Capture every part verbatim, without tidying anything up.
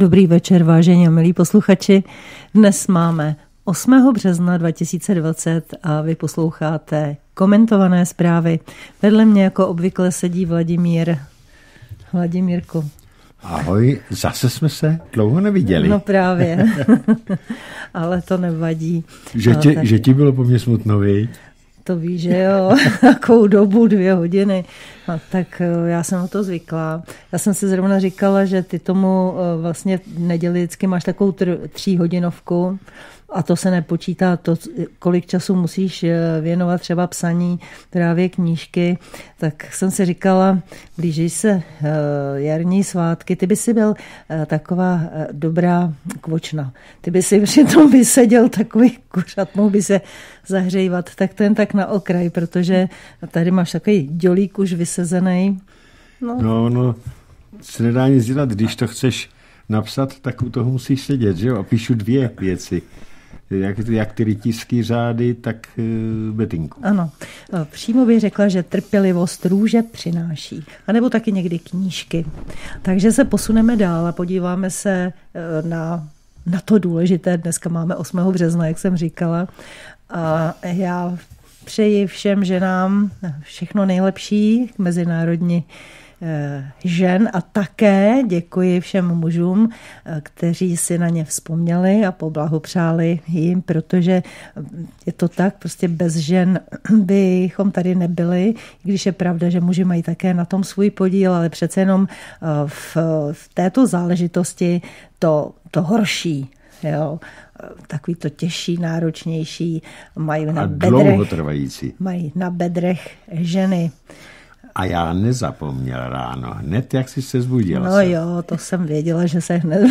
Dobrý večer, vážení a milí posluchači. Dnes máme osmého března dva tisíce dvacet a vy posloucháte Komentované zprávy. Vedle mě jako obvykle sedí Vladimír. Vladimírku. Ahoj, zase jsme se dlouho neviděli. No právě, ale to nevadí. Že, tě, že ti bylo po mně smutno, viď? To víš, že jo, takovou dobu, dvě hodiny. A tak já jsem na to zvyklá. Já jsem si zrovna říkala, že ty tomu vlastně v neděli vždycky máš takovou tr- tříhodinovku a to se nepočítá to, kolik času musíš věnovat třeba psaní právě knížky. Tak jsem si říkala, blíží se jarní svátky, ty by si byl taková dobrá kvočna. Ty by si přitom vyseděl takový kuřat, mohl by se zahřívat, tak ten tak na okraj, protože tady máš takový dělík už vysezený. No, no, no se nedá nic dělat, když to chceš napsat, tak u toho musíš sedět, že jo? A píšu dvě věci. Jak, jak ty rytířský řády, tak uh, betinku. Ano. Přímo bych řekla, že trpělivost růže přináší. A nebo taky někdy knížky. Takže se posuneme dál a podíváme se na, na to důležité. Dneska máme osmého března, jak jsem říkala. A já přeji všem ženám všechno nejlepší k mezinárodní žen a také děkuji všem mužům, kteří si na ně vzpomněli a poblahopřáli jim, protože je to tak, prostě bez žen bychom tady nebyli, když je pravda, že muži mají také na tom svůj podíl, ale přece jenom v, v této záležitosti to, to horší, jo, takový to těžší, náročnější, mají na bedrech, mají na bedrech ženy. A já nezapomněl ráno, hned jak jsi se zbudila. No se. Jo, to jsem věděla, že se hned...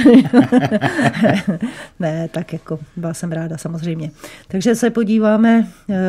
Ne, tak jako byla jsem ráda samozřejmě. Takže se podíváme,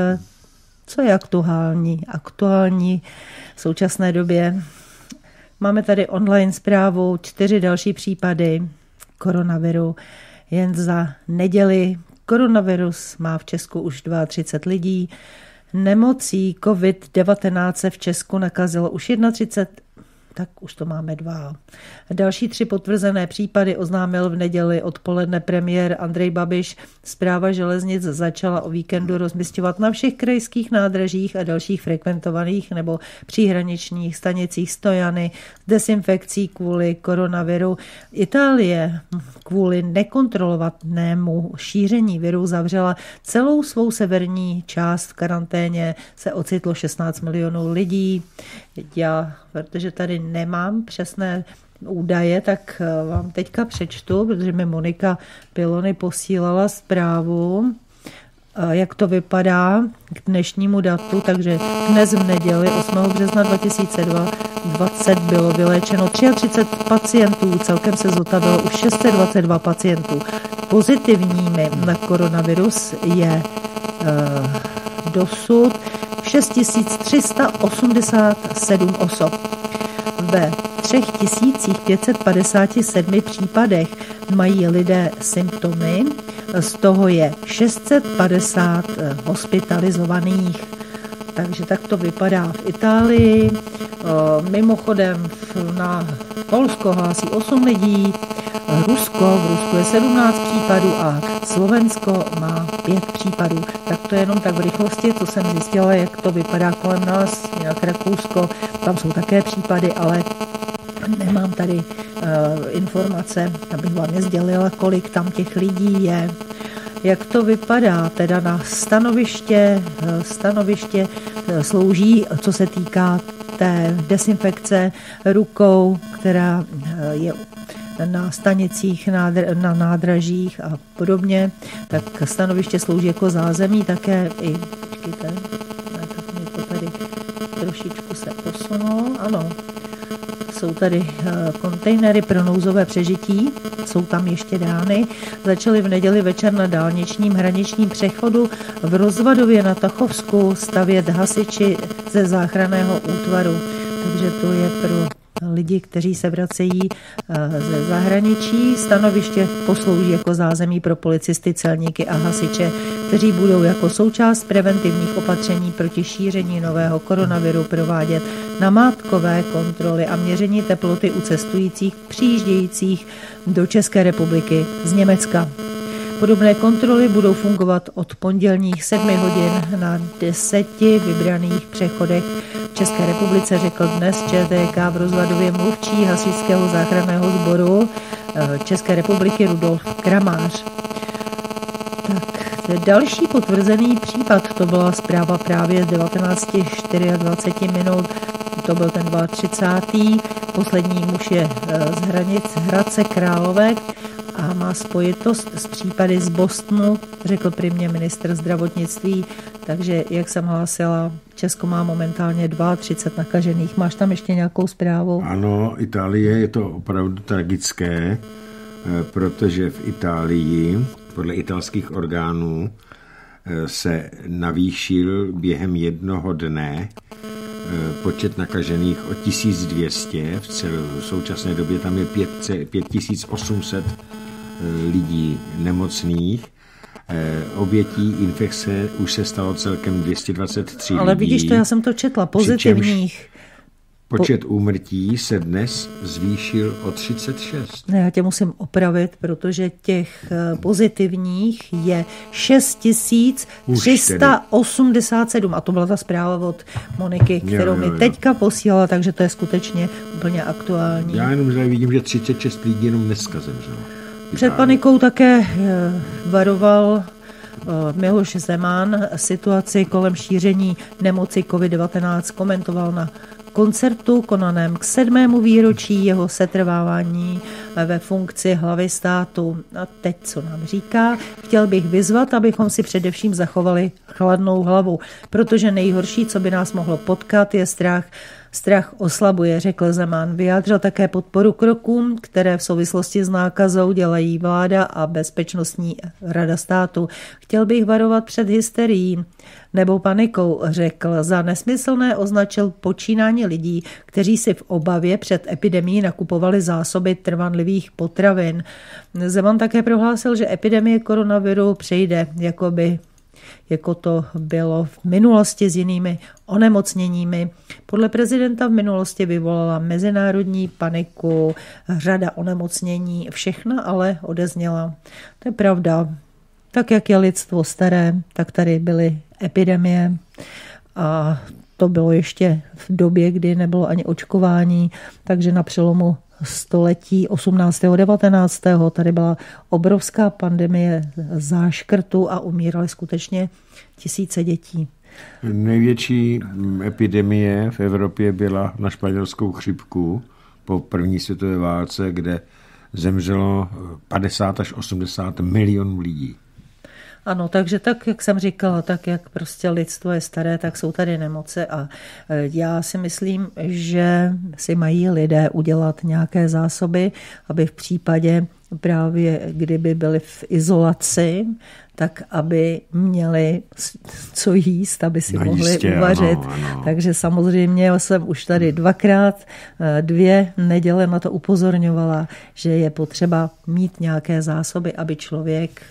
co je aktuální. Aktuální v současné době. Máme tady online zprávu, čtyři další případy koronaviru. Jen za neděli koronavirus má v Česku už třicet dva lidí. Nemocí covid devatenáct se v Česku nakazilo už třicet jedna, tak už to máme dva. Další tři potvrzené případy oznámil v neděli odpoledne premiér Andrej Babiš. Správa železnic začala o víkendu rozmisťovat na všech krajských nádražích a dalších frekventovaných nebo příhraničních stanicích stojany s dezinfekcí kvůli koronaviru. Itálie kvůli nekontrolovanému šíření viru zavřela celou svou severní část. V karanténě se ocitlo šestnáct milionů lidí. Já, protože tady nemám přesné údaje, tak vám teďka přečtu, protože mi Monika Pilony posílala zprávu, jak to vypadá k dnešnímu datu, takže dnes v neděli osmého března dva tisíce dvacet bylo vyléčeno třicet tři pacientů, celkem se zotavilo už šest set dvacet dva pacientů. Pozitivními na koronavirus je uh, dosud šest tisíc tři sta osmdesát sedm osob. Ve tři tisíce pět set padesát sedm případech mají lidé symptomy, z toho je šest set padesát hospitalizovaných. Takže tak to vypadá v Itálii. Mimochodem na Polsko hlásí osm lidí, Rusko, v Rusku je sedmnáct případů a Slovensko má pět případů. Tak to je jenom tak v rychlosti, co jsem zjistila, jak to vypadá kolem nás, jinak Rakousko, tam jsou také případy, ale nemám tady uh, informace, abych vám je sdělila, kolik tam těch lidí je. Jak to vypadá teda na stanoviště, stanoviště slouží, co se týká té dezinfekce rukou, která je na stanicích, na nádražích a podobně, tak stanoviště slouží jako zázemí také i, počkejte, ne, tak mě to tady trošičku se posunulo, ano, jsou tady kontejnery pro nouzové přežití, jsou tam ještě dány. Začaly v neděli večer na dálničním hraničním přechodu v Rozvadově na Tachovsku stavět hasiči ze záchranného útvaru. Takže to je pro lidi, kteří se vracejí ze zahraničí. Stanoviště poslouží jako zázemí pro policisty, celníky a hasiče, kteří budou jako součást preventivních opatření proti šíření nového koronaviru provádět namátkové kontroly a měření teploty u cestujících přijíždějících do České republiky z Německa. Podobné kontroly budou fungovat od pondělních sedmi hodin na deseti vybraných přechodech v České republice, řekl dnes ČTK v rozhledově mluvčí hasičského záchranného sboru České republiky Rudolf Kramář. Tak, další potvrzený případ, to byla zpráva právě z devatenáct dvacet čtyři minut, to byl ten třicátý druhý Poslední muž je z hranic Hradce Králové a má spojitost s případy z Bostonu, řekl primě ministr zdravotnictví. Takže, jak jsem hlásila, Česko má momentálně třicet dva nakažených. Máš tam ještě nějakou zprávu? Ano, Itálie je to opravdu tragické, protože v Itálii, podle italských orgánů, se navýšil během jednoho dne počet nakažených o tisíc dvě stě. V celé v současné době tam je pět tisíc osm set lidí nemocných. Obětí infekce už se stalo celkem dvě stě dvacet tři Ale lidí. vidíš to, já jsem to četla, pozitivních. Počet úmrtí se dnes zvýšil o třicet šest. Ne, já tě musím opravit, protože těch pozitivních je šest tisíc tři sta osmdesát sedm. A to byla ta zpráva od Moniky, kterou jo, jo, jo. mi teďka posílala, takže to je skutečně úplně aktuální. Já jenom že vidím, že třicet šest lidí jenom dneska zemřelo. Před panikou také varoval Miloš Zeman. Situaci kolem šíření nemoci covid devatenáct komentoval na koncertu konaném k sedmému výročí jeho setrvávání ve funkci hlavy státu. A teď, co nám říká, chtěl bych vyzvat, abychom si především zachovali chladnou hlavu, protože nejhorší, co by nás mohlo potkat, je strach. Strach oslabuje, řekl Zeman. Vyjádřil také podporu krokům, které v souvislosti s nákazou dělají vláda a Bezpečnostní rada státu. Chtěl bych varovat před hysterií nebo panikou, řekl. Za nesmyslné označil počínání lidí, kteří si v obavě před epidemií nakupovali zásoby trvanlivých potravin. Zeman také prohlásil, že epidemie koronaviru přejde, jako by jako to bylo v minulosti s jinými onemocněními. Podle prezidenta v minulosti vyvolala mezinárodní paniku, řada onemocnění, všechna ale odezněla. To je pravda. Tak, jak je lidstvo staré, tak tady byly epidemie a to bylo ještě v době, kdy nebylo ani očkování, takže na přelomu století osmnáctého devatenáctého tady byla obrovská pandemie záškrtu a umíraly skutečně tisíce dětí. Největší epidemie v Evropě byla na španělskou chřipku po první světové válce, kde zemřelo padesát až osmdesát milionů lidí. Ano, takže tak, jak jsem říkala, tak jak prostě lidstvo je staré, tak jsou tady nemoce a já si myslím, že si mají lidé udělat nějaké zásoby, aby v případě právě, kdyby byli v izolaci, tak aby měli co jíst, aby si no mohli jistě, uvařit. Ano, ano. Takže samozřejmě jsem už tady dvakrát, dvě neděle na to upozorňovala, že je potřeba mít nějaké zásoby, aby člověk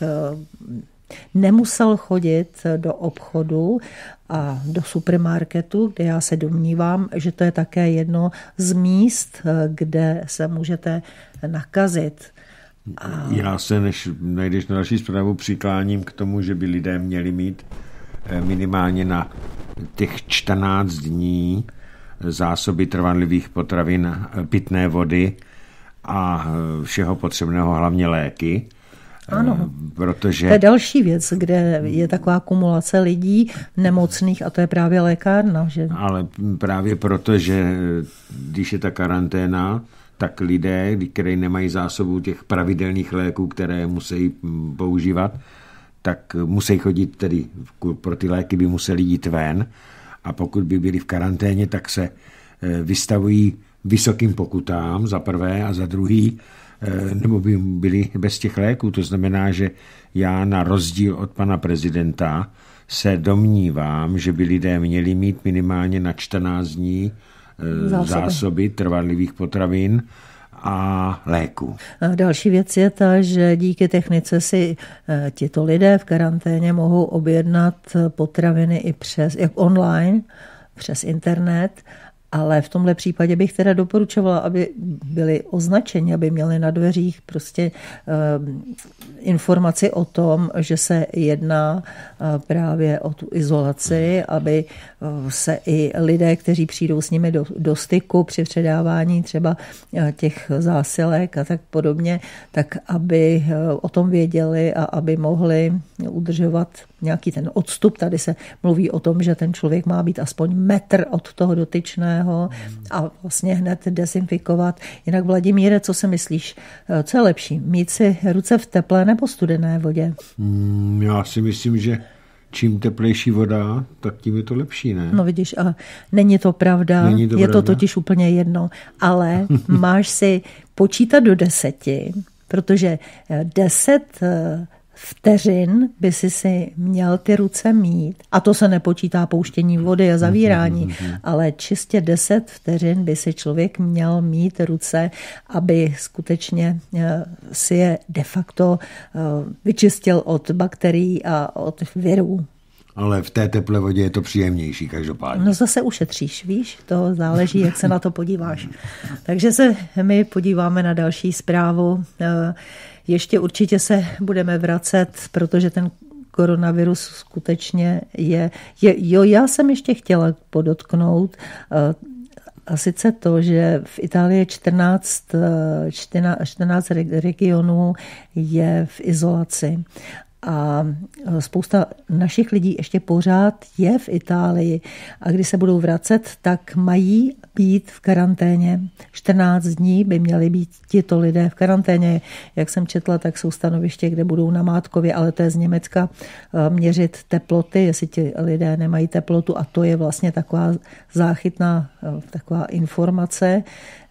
nemusel chodit do obchodu a do supermarketu, kde já se domnívám, že to je také jedno z míst, kde se můžete nakazit. A... Já se, než najdeš na další zprávu, přikláním k tomu, že by lidé měli mít minimálně na těch čtrnáct dní zásoby trvanlivých potravin, pitné vody a všeho potřebného, hlavně léky. Ano, protože... to je další věc, kde je taková kumulace lidí nemocných a to je právě lékárna. Že? Ale právě proto, že když je ta karanténa, tak lidé, kteří nemají zásobu těch pravidelných léků, které musí používat, tak musí chodit tedy, pro ty léky by museli jít ven a pokud by byli v karanténě, tak se vystavují vysokým pokutám za prvé a za druhý, nebo by byli bez těch léků. To znamená, že já na rozdíl od pana prezidenta se domnívám, že by lidé měli mít minimálně na čtrnáct dní zásoby, zásoby trvanlivých potravin a léku. Další věc je ta, že díky technice si tito lidé v karanténě mohou objednat potraviny i přes, jak online, přes internet, ale v tomhle případě bych teda doporučovala, aby byli označeni, aby měli na dveřích prostě uh, informaci o tom, že se jedná uh, právě o tu izolaci, aby uh, se i lidé, kteří přijdou s nimi do, do styku při předávání třeba uh, těch zásilek a tak podobně, tak aby uh, o tom věděli a aby mohli udržovat nějaký ten odstup. Tady se mluví o tom, že ten člověk má být aspoň metr od toho dotyčného a vlastně hned dezinfikovat. Jinak Vladimíre, co si myslíš, co je lepší? Mít si ruce v teplé nebo studené vodě? Hmm, já si myslím, že čím teplejší voda, tak tím je to lepší, ne? No vidíš, ale není to pravda, není to je pravda? To totiž úplně jedno, ale máš si počítat do deseti, protože deset vteřin by si si měl ty ruce mít. A to se nepočítá pouštění vody a zavírání, mm-hmm. ale čistě deset vteřin by si člověk měl mít ruce, aby skutečně si je de facto vyčistil od bakterií a od virů. Ale v té teplé vodě je to příjemnější, každopádně. No zase ušetříš, víš, to záleží, jak se na to podíváš. Takže se my podíváme na další zprávu. Ještě určitě se budeme vracet, protože ten koronavirus skutečně je, je... Jo, já jsem ještě chtěla podotknout, a sice to, že v Itálii čtrnáct, čtrnáct regionů je v izolaci. A spousta našich lidí ještě pořád je v Itálii a když se budou vracet, tak mají být v karanténě. čtrnáct dní by měli být tito lidé v karanténě. Jak jsem četla, tak jsou stanoviště, kde budou namátkově, ale to je z Německa, měřit teploty, jestli ti lidé nemají teplotu a to je vlastně taková záchytná taková informace,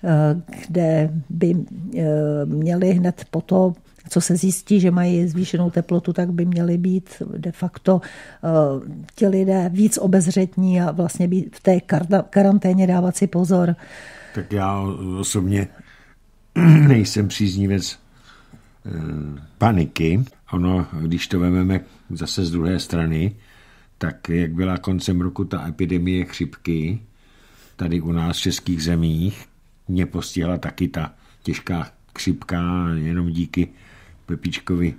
kde by měli hned potom, co se zjistí, že mají zvýšenou teplotu, tak by měli být de facto uh, ti lidé víc obezřetní a vlastně být v té karanténě dávat si pozor. Tak já osobně nejsem příznivec uh, paniky. Ono, když to vezmeme zase z druhé strany, tak jak byla koncem roku ta epidemie chřipky, tady u nás v českých zemích, mě postihla taky ta těžká chřipka, jenom díky Pepíčkovi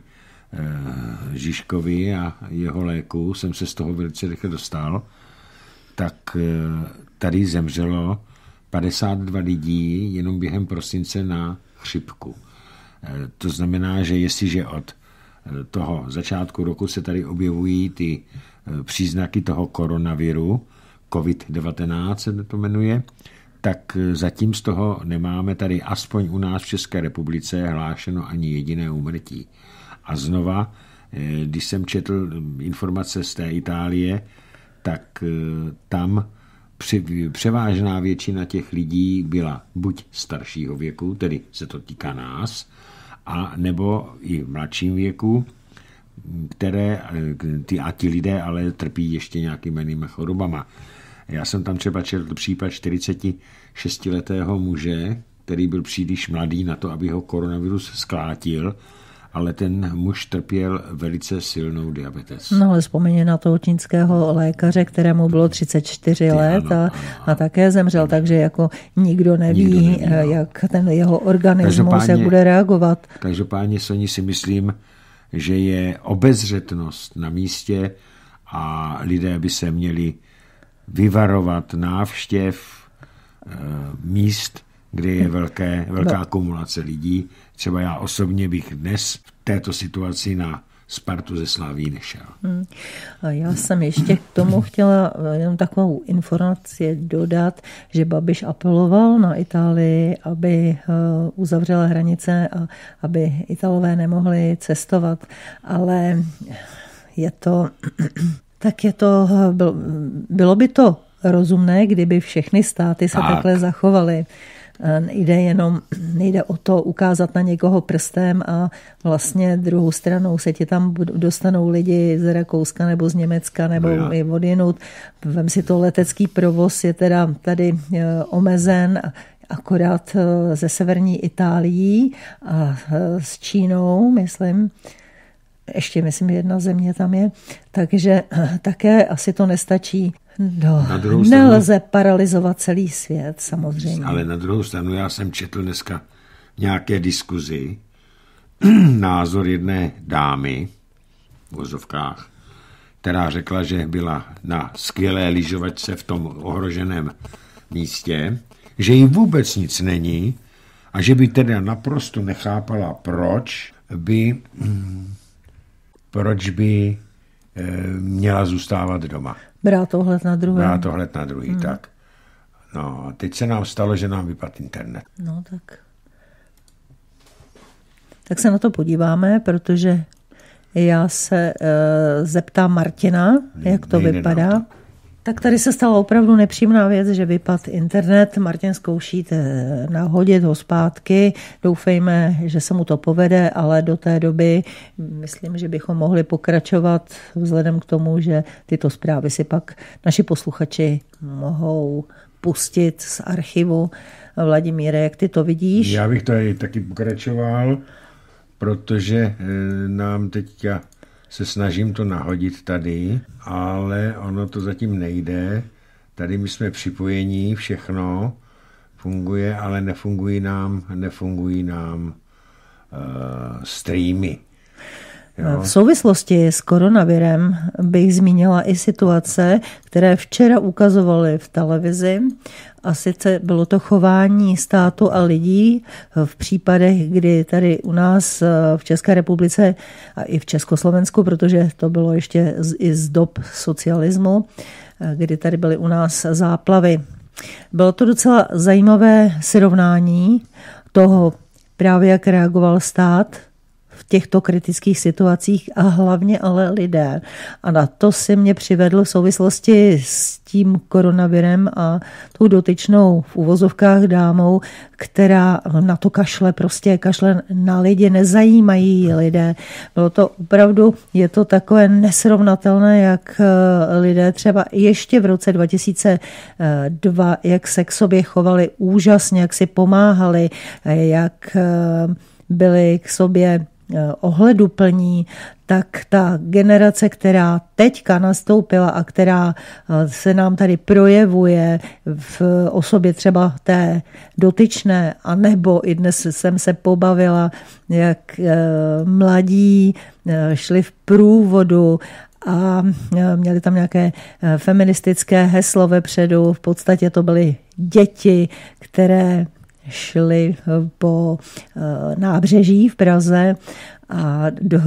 e, Žižkovi a jeho léku jsem se z toho velice rychle dostal, tak e, tady zemřelo padesát dva lidí jenom během prosince na chřipku. E, to znamená, že jestliže od toho začátku roku se tady objevují ty e, příznaky toho koronaviru, covid devatenáct se to jmenuje, tak zatím z toho nemáme tady aspoň u nás v České republice hlášeno ani jediné úmrtí. A znova, když jsem četl informace z té Itálie, tak tam převážná většina těch lidí byla buď staršího věku, tedy se to týká nás, a nebo i v mladším věku, které ty, a ti lidé ale trpí ještě nějakými jinými chorobama. Já jsem tam třeba četl případ čtyřicetišestiletého muže, který byl příliš mladý na to, aby ho koronavirus sklátil, ale ten muž trpěl velice silnou diabetes. No ale vzpomeň na toho čínského lékaře, kterému bylo třicet čtyři Ty, let ano, a, ano, a také zemřel, takže jako nikdo neví, nikdo neví no. jak ten jeho organismus, jak bude reagovat. Každopádně Soni si myslím, že je obezřetnost na místě a lidé by se měli vyvarovat návštěv e, míst, kde je velké, velká no. kumulace lidí. Třeba já osobně bych dnes v této situaci na Spartu ze Slaví nešel. Hmm. A já jsem ještě k tomu chtěla jenom takovou informaci dodat, že Babiš apeloval na Itálii, aby uzavřela hranice a aby Italové nemohli cestovat, ale je to... tak je to, bylo by to rozumné, kdyby všechny státy se tak. takhle zachovaly. Nejde jenom, nejde o to ukázat na někoho prstem a vlastně druhou stranou se ti tam dostanou lidi z Rakouska nebo z Německa nebo no i odjinud. Vem si to, letecký provoz je teda tady omezen, akorát ze severní Itálií a s Čínou, myslím. Ještě, myslím, jedna země tam je. Takže také asi to nestačí. No, nelze stranu, paralyzovat celý svět, samozřejmě. Ale na druhou stranu já jsem četl dneska nějaké diskuzi názor jedné dámy v vozovkách, která řekla, že byla na skvělé lyžovačce v tom ohroženém místě, že jí vůbec nic není a že by teda naprosto nechápala, proč by, proč by e, měla zůstávat doma. Brát tohled na druhý. Brát tohled na druhý, hmm. tak. No, teď se nám stalo, že nám vypadl internet. No, tak. Tak se na to podíváme, protože já se e, zeptám Martina, jak to Nejde vypadá. To. Tak tady se stala opravdu nepříjemná věc, že vypadl internet. Martin zkouší nahodit ho zpátky. Doufejme, že se mu to povede, ale do té doby myslím, že bychom mohli pokračovat vzhledem k tomu, že tyto zprávy si pak naši posluchači mohou pustit z archivu. Vladimíre, jak ty to vidíš? Já bych to taky pokračoval, protože nám teďka se snažím to nahodit tady, ale ono to zatím nejde. Tady my jsme připojení, všechno funguje, ale nefungují nám, nefungují nám uh, streamy. Jo. V souvislosti s koronavirem bych zmínila i situace, které včera ukazovaly v televizi, a sice bylo to chování státu a lidí v případech, kdy tady u nás v České republice a i v Československu, protože to bylo ještě i z dob socialismu, kdy tady byly u nás záplavy. Bylo to docela zajímavé srovnání toho, právě jak reagoval stát v těchto kritických situacích a hlavně ale lidé. A na to si mě přivedl v souvislosti s tím koronavirem a tou dotyčnou v uvozovkách dámou, která na to kašle, prostě kašle na lidi, nezajímají lidé. Bylo to opravdu, je to takové nesrovnatelné, jak lidé třeba ještě v roce dva tisíce dva, jak se k sobě chovali úžasně, jak si pomáhali, jak byli k sobě ohleduplní, tak ta generace, která teďka nastoupila a která se nám tady projevuje v osobě třeba té dotyčné, anebo i dnes jsem se pobavila, jak mladí šli v průvodu a měli tam nějaké feministické heslo vepředu. V podstatě to byly děti, které šli po nábřeží v Praze a, do,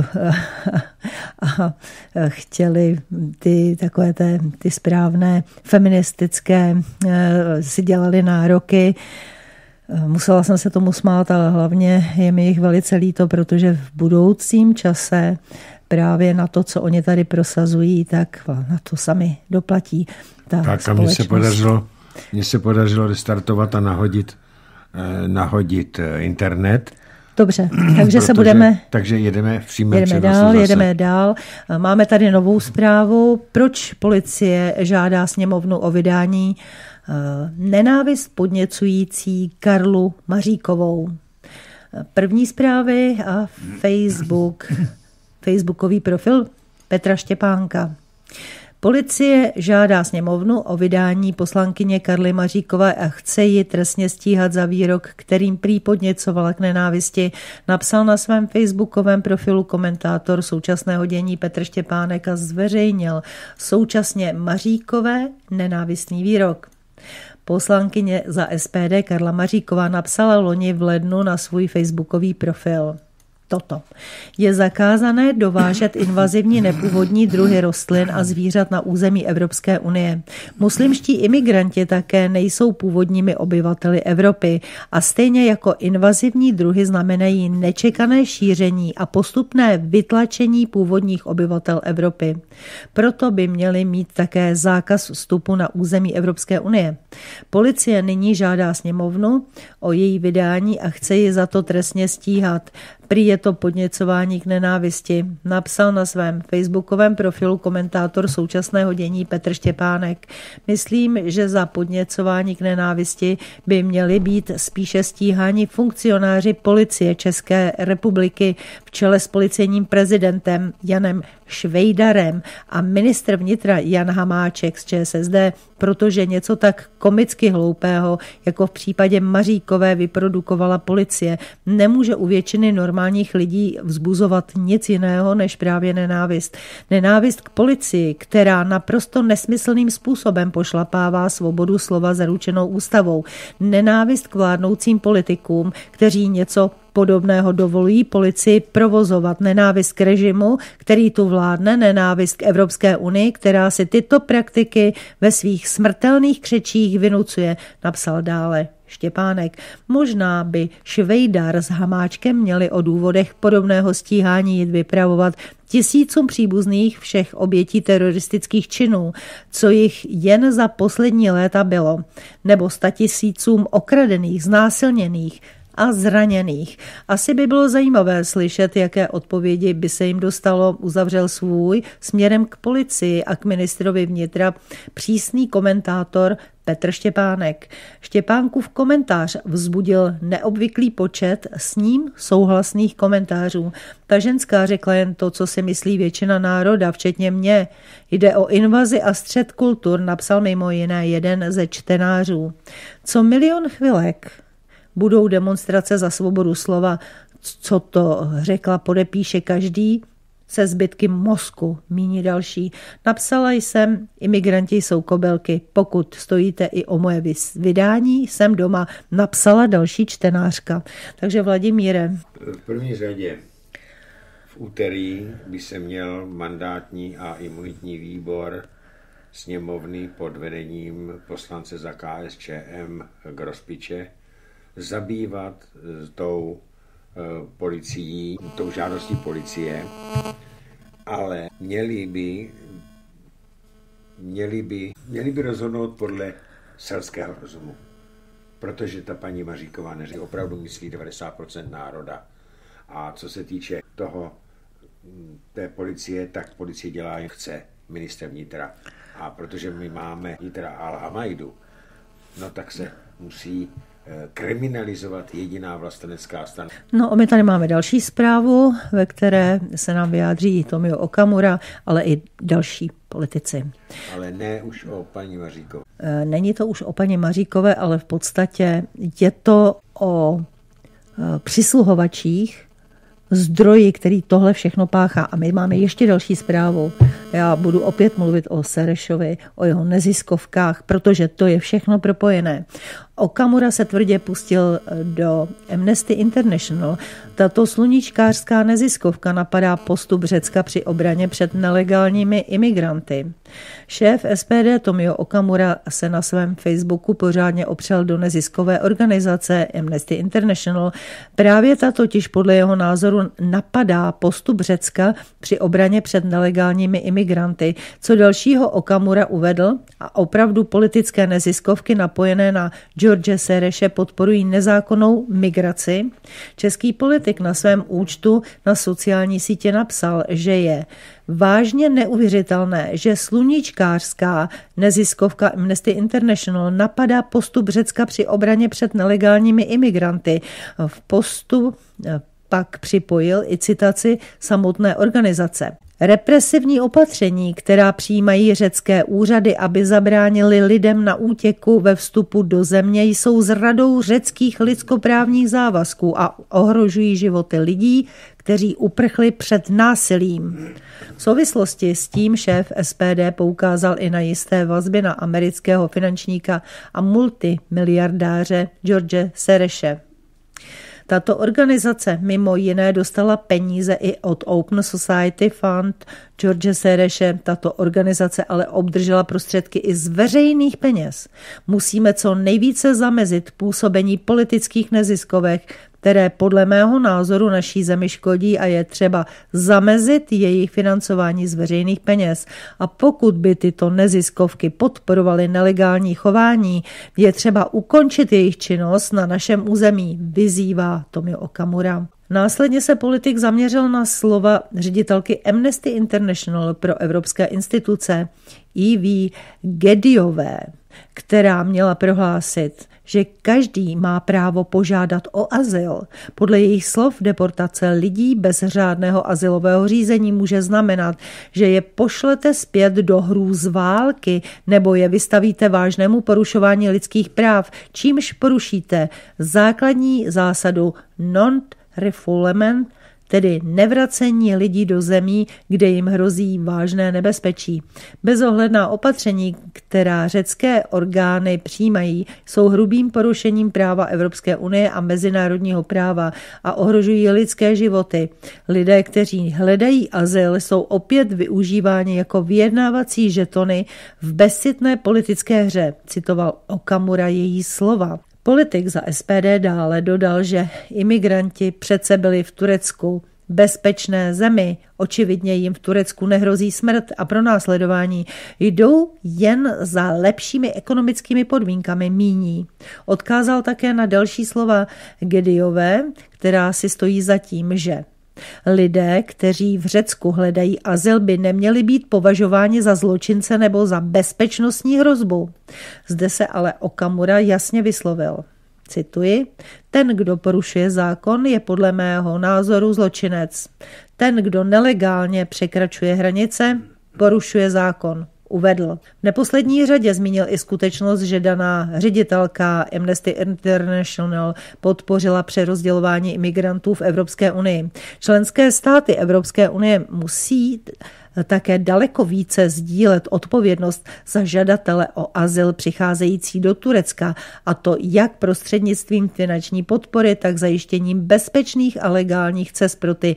a chtěli ty takové té, ty správné feministické, si dělali nároky. Musela jsem se tomu smát, ale hlavně je mi jich velice líto, protože v budoucím čase právě na to, co oni tady prosazují, tak na to sami doplatí ta tak a mně se podařilo, mně se podařilo restartovat a nahodit nahodit internet. Dobře, takže se budeme... Takže jedeme v přímém jedeme dál, zase. jedeme dál. Máme tady novou zprávu. Proč policie žádá sněmovnu o vydání nenávist podněcující Karlu Maříkovou? První zprávy a Facebook, facebookový profil Petra Štěpánka. Policie žádá sněmovnu o vydání poslankyně Karly Maříkové a chce ji trestně stíhat za výrok, kterým prý podněcovala k nenávisti, napsal na svém facebookovém profilu komentátor současného dění Petr Štěpánek a zveřejnil současně Maříkové nenávistný výrok. Poslankyně za S P D Karla Maříková napsala loni v lednu na svůj facebookový profil. toto. Je zakázané dovážet invazivní nepůvodní druhy rostlin a zvířat na území Evropské unie. Muslimští imigranti také nejsou původními obyvateli Evropy a stejně jako invazivní druhy znamenají nečekané šíření a postupné vytlačení původních obyvatel Evropy. Proto by měli mít také zákaz vstupu na území Evropské unie. Policie nyní žádá sněmovnu o její vydání a chce ji za to trestně stíhat. Prý je to podněcování k nenávisti, napsal na svém facebookovém profilu komentátor současného dění Petr Štěpánek. Myslím, že za podněcování k nenávisti by měli být spíše stíháni funkcionáři policie České republiky v čele s policejním prezidentem Janem Švejdarem a ministr vnitra Jan Hamáček z ČSSD, protože něco tak komicky hloupého, jako v případě Maříkové vyprodukovala policie, nemůže u většiny normálních lidí vzbuzovat nic jiného než právě nenávist. Nenávist k policii, která naprosto nesmyslným způsobem pošlapává svobodu slova zaručenou ústavou. Nenávist k vládnoucím politikům, kteří něco podobného dovolují policii provozovat, nenávist k režimu, který tu vládne, nenávist k Evropské unii, která si tyto praktiky ve svých smrtelných křečích vynucuje, napsal dále Štěpánek. Možná by Švejdar s Hamáčkem měli o důvodech podobného stíhání jít vypravovat tisícům příbuzných všech obětí teroristických činů, co jich jen za poslední léta bylo, nebo statisícům okradených, znásilněných a zraněných. Asi by bylo zajímavé slyšet, jaké odpovědi by se jim dostalo, uzavřel svůj směrem k policii a k ministrovi vnitra přísný komentátor Petr Štěpánek. Štěpánkův komentář vzbudil neobvyklý počet s ním souhlasných komentářů. Ta ženská řekla jen to, co si myslí většina národa, včetně mě. Jde o invazi a střet kultur, napsal mimo jiné jeden ze čtenářů. Co milion chvilek budou demonstrace za svobodu slova, co to řekla, podepíše každý, se zbytky mozku, míní další. Napsala jsem, imigranti jsou kobelky, pokud stojíte i o moje vydání, jsem doma, napsala další čtenářka. Takže Vladimíre. V první řadě v úterý by se měl mandátní a imunitní výbor sněmovny pod vedením poslance za K S Č M Grospiče zabývat tou policií, tou žádostí policie, ale měli by, měli by, měli by rozhodnout podle selského rozumu, protože ta paní Maříková neří opravdu myslí devadesát procent národa. A co se týče toho, té policie, tak policie dělá, jak chce, ministr vnitra. A protože my máme vnitra Al-Hamajdu, no tak se musí kriminalizovat jediná vlastenecká strana. No a my tady máme další zprávu, ve které se nám vyjádří Tomio Okamura, ale i další politici. Ale ne už o paní Maříkové. Není to už o paní Maříkové, ale v podstatě je to o přisluhovačích, zdroji, který tohle všechno páchá. A my máme ještě další zprávu. Já budu opět mluvit o Serešovi, o jeho neziskovkách, protože to je všechno propojené. Okamura se tvrdě pustil do Amnesty International. Tato sluníčkářská neziskovka napadá postup Řecka při obraně před nelegálními imigranty. Šéf S P D Tomio Okamura se na svém Facebooku pořádně opřel do neziskové organizace Amnesty International. Právě ta totiž podle jeho názoru napadá postup Řecka při obraně před nelegálními imigranty. Co dalšího Okamura uvedl, a opravdu politické neziskovky napojené na George Sereše podporují nezákonnou migraci. Český politik na svém účtu na sociální sítě napsal, že je vážně neuvěřitelné, že sluníčkářská neziskovka Amnesty International napadá postup Řecka při obraně před nelegálními imigranty. V postu pak připojil i citaci samotné organizace. Represivní opatření, která přijímají řecké úřady, aby zabránili lidem na útěku ve vstupu do země, jsou zradou řeckých lidskoprávních závazků a ohrožují životy lidí, kteří uprchli před násilím. V souvislosti s tím šéf S P D poukázal i na jisté vazby na amerického finančníka a multimiliardáře George Sereše. Tato organizace mimo jiné dostala peníze i od Open Society Fund George Soreše. Tato organizace ale obdržela prostředky i z veřejných peněz. Musíme co nejvíce zamezit působení politických neziskovek, které podle mého názoru naší zemi škodí, a je třeba zamezit jejich financování z veřejných peněz. A pokud by tyto neziskovky podporovaly nelegální chování, je třeba ukončit jejich činnost na našem území, vyzývá Tomio Okamura. Následně se politik zaměřil na slova ředitelky Amnesty International pro evropské instituce Evy Gediové, která měla prohlásit, že každý má právo požádat o azyl. Podle jejich slov deportace lidí bez řádného azylového řízení může znamenat, že je pošlete zpět do hrůz války nebo je vystavíte vážnému porušování lidských práv, čímž porušíte základní zásadu non-refoulement, tedy nevracení lidí do zemí, kde jim hrozí vážné nebezpečí. Bezohledná opatření, která řecké orgány přijímají, jsou hrubým porušením práva Evropské unie a mezinárodního práva a ohrožují lidské životy. Lidé, kteří hledají azyl, jsou opět využíváni jako vyjednávací žetony v bezcitné politické hře, citoval Okamura její slova. Politik za S P D dále dodal, že imigranti přece byli v Turecku bezpečné zemi, očividně jim v Turecku nehrozí smrt a pronásledování, jdou jen za lepšími ekonomickými podmínkami, míní. Odkázal také na další slova Gediové, která si stojí za tím, že lidé, kteří v Řecku hledají azyl, by neměli být považováni za zločince nebo za bezpečnostní hrozbu. Zde se ale Okamura jasně vyslovil. Cituji, ten, kdo porušuje zákon, je podle mého názoru zločinec. Ten, kdo nelegálně překračuje hranice, porušuje zákon. Uvedl. V neposlední řadě zmínil i skutečnost, že daná ředitelka Amnesty International podpořila přerozdělování imigrantů v Evropské unii. Členské státy Evropské unie musí také daleko více sdílet odpovědnost za žadatele o azyl přicházející do Turecka, a to jak prostřednictvím finanční podpory, tak zajištěním bezpečných a legálních cest pro ty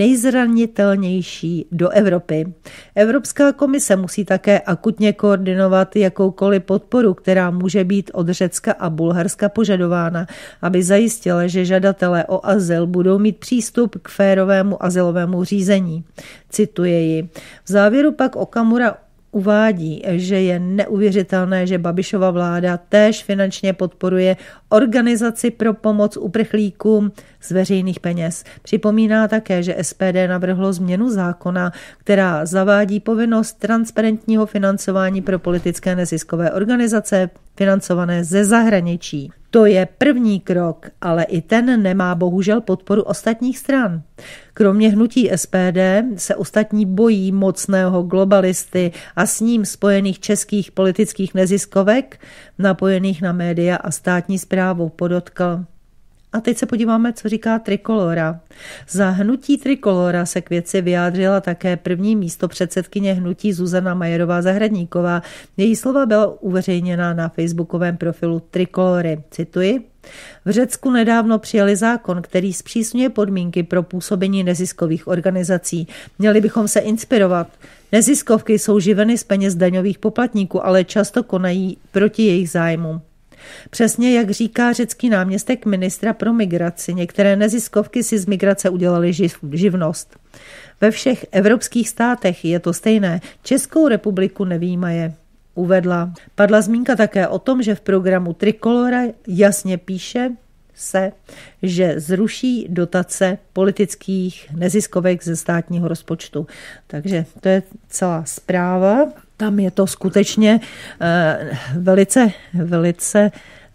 nejzranitelnější do Evropy. Evropská komise musí také akutně koordinovat jakoukoliv podporu, která může být od Řecka a Bulharska požadována, aby zajistila, že žadatelé o azyl budou mít přístup k férovému azylovému řízení. Cituji ji. V závěru pak Okamura uvádí, že je neuvěřitelné, že Babišova vláda též finančně podporuje organizaci pro pomoc uprchlíkům z veřejných peněz. Připomíná také, že S P D navrhlo změnu zákona, která zavádí povinnost transparentního financování pro politické neziskové organizace financované ze zahraničí. To je první krok, ale i ten nemá bohužel podporu ostatních stran. Kromě hnutí S P D se ostatní bojí mocného globalisty a s ním spojených českých politických neziskovek, napojených na média a státní správu, podotkl. A teď se podíváme, co říká Trikolora. Za hnutí Trikolora se k věci vyjádřila také první místopředsedkyně hnutí Zuzana Majerová-Zahradníková. Její slova byla uveřejněna na facebookovém profilu Trikolory. Cituji. V Řecku nedávno přijali zákon, který zpřísňuje podmínky pro působení neziskových organizací. Měli bychom se inspirovat. Neziskovky jsou živeny z peněz daňových poplatníků, ale často konají proti jejich zájmům. Přesně jak říká řecký náměstek ministra pro migraci, některé neziskovky si z migrace udělaly živ, živnost. Ve všech evropských státech je to stejné, Českou republiku nevyjímaje, uvedla. Padla zmínka také o tom, že v programu Trikolora jasně píše se, že zruší dotace politických neziskovek ze státního rozpočtu. Takže to je celá zpráva. Tam je to skutečně eh, velice, velice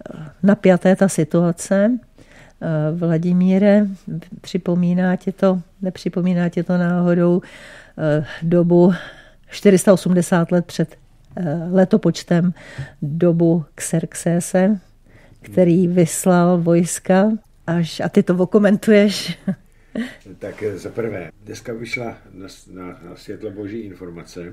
napjaté ta situace. Eh, Vladimíre, připomíná ti to, nepřipomíná ti to náhodou eh, dobu čtyři sta osmdesát let před eh, letopočtem, dobu Xerxese, který vyslal vojska, až, a ty to okomentuješ. Tak za prvé, dneska vyšla na, na, na světlo boží informace,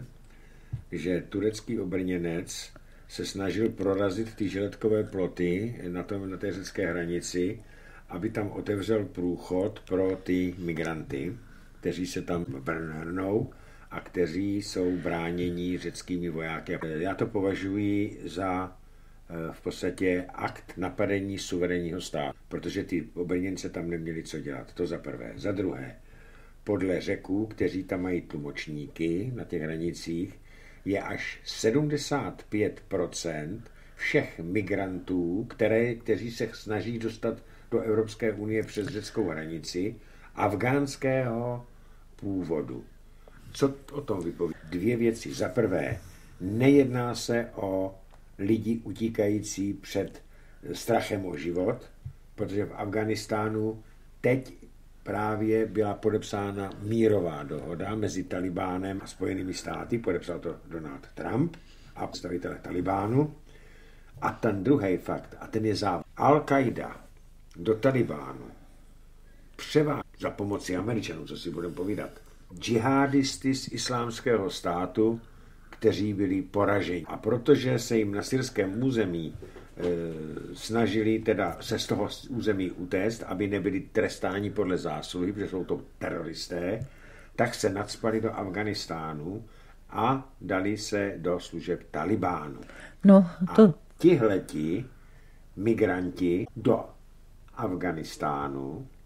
že turecký obrněnec se snažil prorazit ty žiletkové ploty na, tom, na té řecké hranici aby tam otevřel průchod pro ty migranty, kteří se tam vrhnou a kteří jsou bráněni řeckými vojáky. Já to považuji za v podstatě akt napadení suverénního státu, protože ty obrněnce tam neměli co dělat. To za prvé. Za druhé, podle Řeků, kteří tam mají tlumočníky na těch hranicích, je až sedmdesát pět procent všech migrantů, které, kteří se snaží dostat do Evropské unie přes řeckou hranici, afgánského původu. Co o tom vypoví? Dvě věci. Za prvé, nejedná se o lidi utíkající před strachem o život, protože v Afghánistánu teď právě byla podepsána mírová dohoda mezi Talibánem a Spojenými státy, podepsal to Donald Trump a představitelé Talibánu. A ten druhý fakt, a ten je závěr. Al-Qaida do Talibánu převáží za pomoci Američanů, co si budeme povídat, džihadisty z islámského státu, kteří byli poraženi. A protože se jim na syrském území e, snažili teda se z toho území utéct, aby nebyli trestáni podle zásluhy, protože jsou to teroristé, tak se nacpali do Afghánistánu a dali se do služeb Talibánu. No, to... A tihleti migranti do Afghánistánu,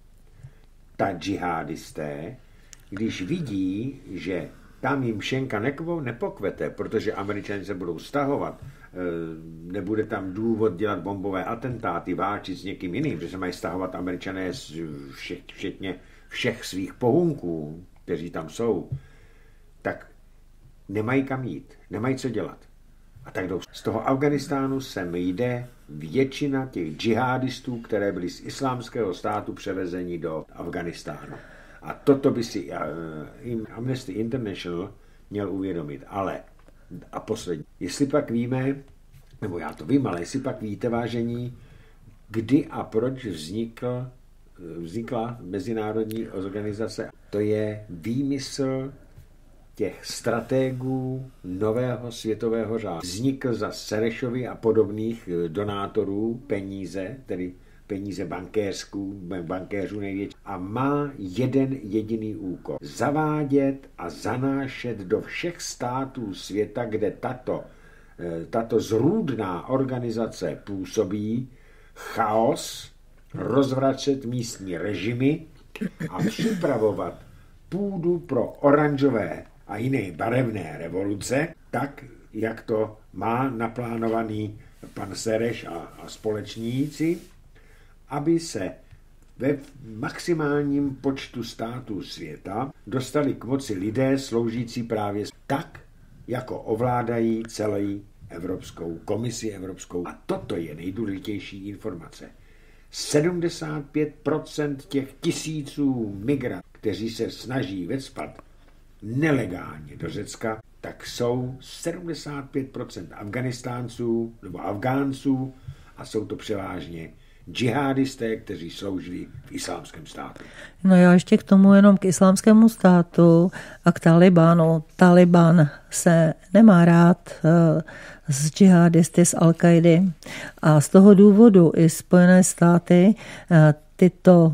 ta džihadisté, když vidí, že tam jim šenka nepokvete, protože Američané se budou stahovat, nebude tam důvod dělat bombové atentáty, válčit s někým jiným, protože se mají stahovat Američané včetně všech svých pohunků, kteří tam jsou, tak nemají kam jít, nemají co dělat. A tak jdou. Z toho Afghánistánu sem jde většina těch džihadistů, které byly z islámského státu převezeni do Afghánistánu. A toto by si uh, Amnesty International měl uvědomit. Ale, a poslední, jestli pak víme, nebo já to vím, ale jestli pak víte, vážení, kdy a proč vznikl, vznikla mezinárodní organizace, to je výmysl těch stratégů nového světového řádu. Vznikl za Serešovi a podobných donátorů peníze, tedy peníze bankéřků, bankéřů největší, a má jeden jediný úkol. Zavádět a zanášet do všech států světa, kde tato, tato zrůdná organizace působí, chaos, rozvracet místní režimy a připravovat půdu pro oranžové a jiné barevné revoluce, tak, jak to má naplánovaný pan Sereš a, a společníci, aby se ve maximálním počtu států světa dostali k moci lidé sloužící právě tak, jako ovládají celý Evropskou komisi Evropskou. A toto je nejdůležitější informace. sedmdesát pět procent těch tisíců migrantů, kteří se snaží vecpat nelegálně do Řecka, tak jsou sedmdesát pět procent Afghánistánců nebo Afgánců a jsou to převážně džihadisté, kteří sloužili v islámském státu. No já ještě k tomu jenom k islámskému státu a k Talibánu. Taliban se nemá rád s džihadisty z Al-Kaidy a z toho důvodu i Spojené státy tyto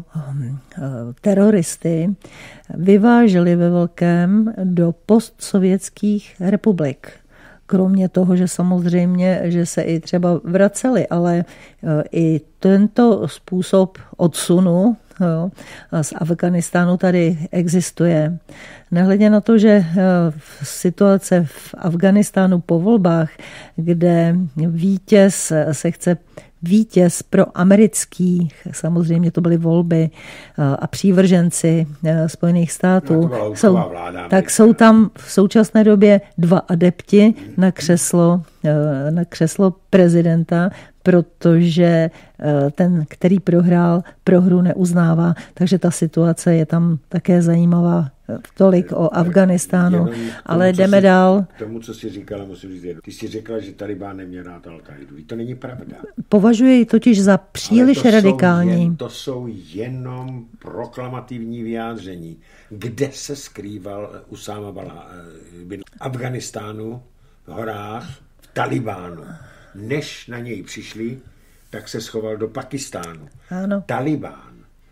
teroristy vyváželi ve velkém do postsovětských republik. Kromě toho, že samozřejmě, že se i třeba vraceli, ale i tento způsob odsunu jo, z Afghánistánu tady existuje. Nehledě na to, že situace v Afghánistánu po volbách, kde vítěz se chce vítěz pro amerických, samozřejmě to byly volby a přívrženci Spojených států, no, jsou, vláda, tak jsou tam v současné době dva adepti na křeslo, na křeslo prezidenta, protože ten, který prohrál, prohru neuznává. Takže ta situace je tam také zajímavá. Tolik o Afghánistánu, ale jdeme jsi, dál. K tomu, co jsi říkala, musím říct jedno. Ty jsi řekla, že Talibán neměl rád Al-Qaidu. To není pravda. Považuji totiť za příliš to radikální. Jen, to jsou jenom proklamativní vyjádření. Kde se skrýval Usáma bin Afghánistánu, v horách, v Talibánu, než na něj přišli tak se schoval do Pakistánu. Ano. Talibán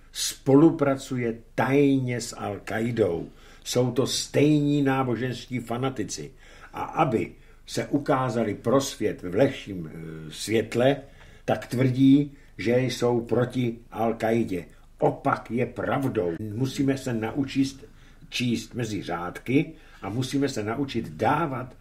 spolupracuje tajně s Al-Kaidou. Jsou to stejní náboženští fanatici. A aby se ukázali pro svět v lepším světle, tak tvrdí, že jsou proti Al-Kaidě. Opak je pravdou. Musíme se naučit číst mezi řádky a musíme se naučit dávat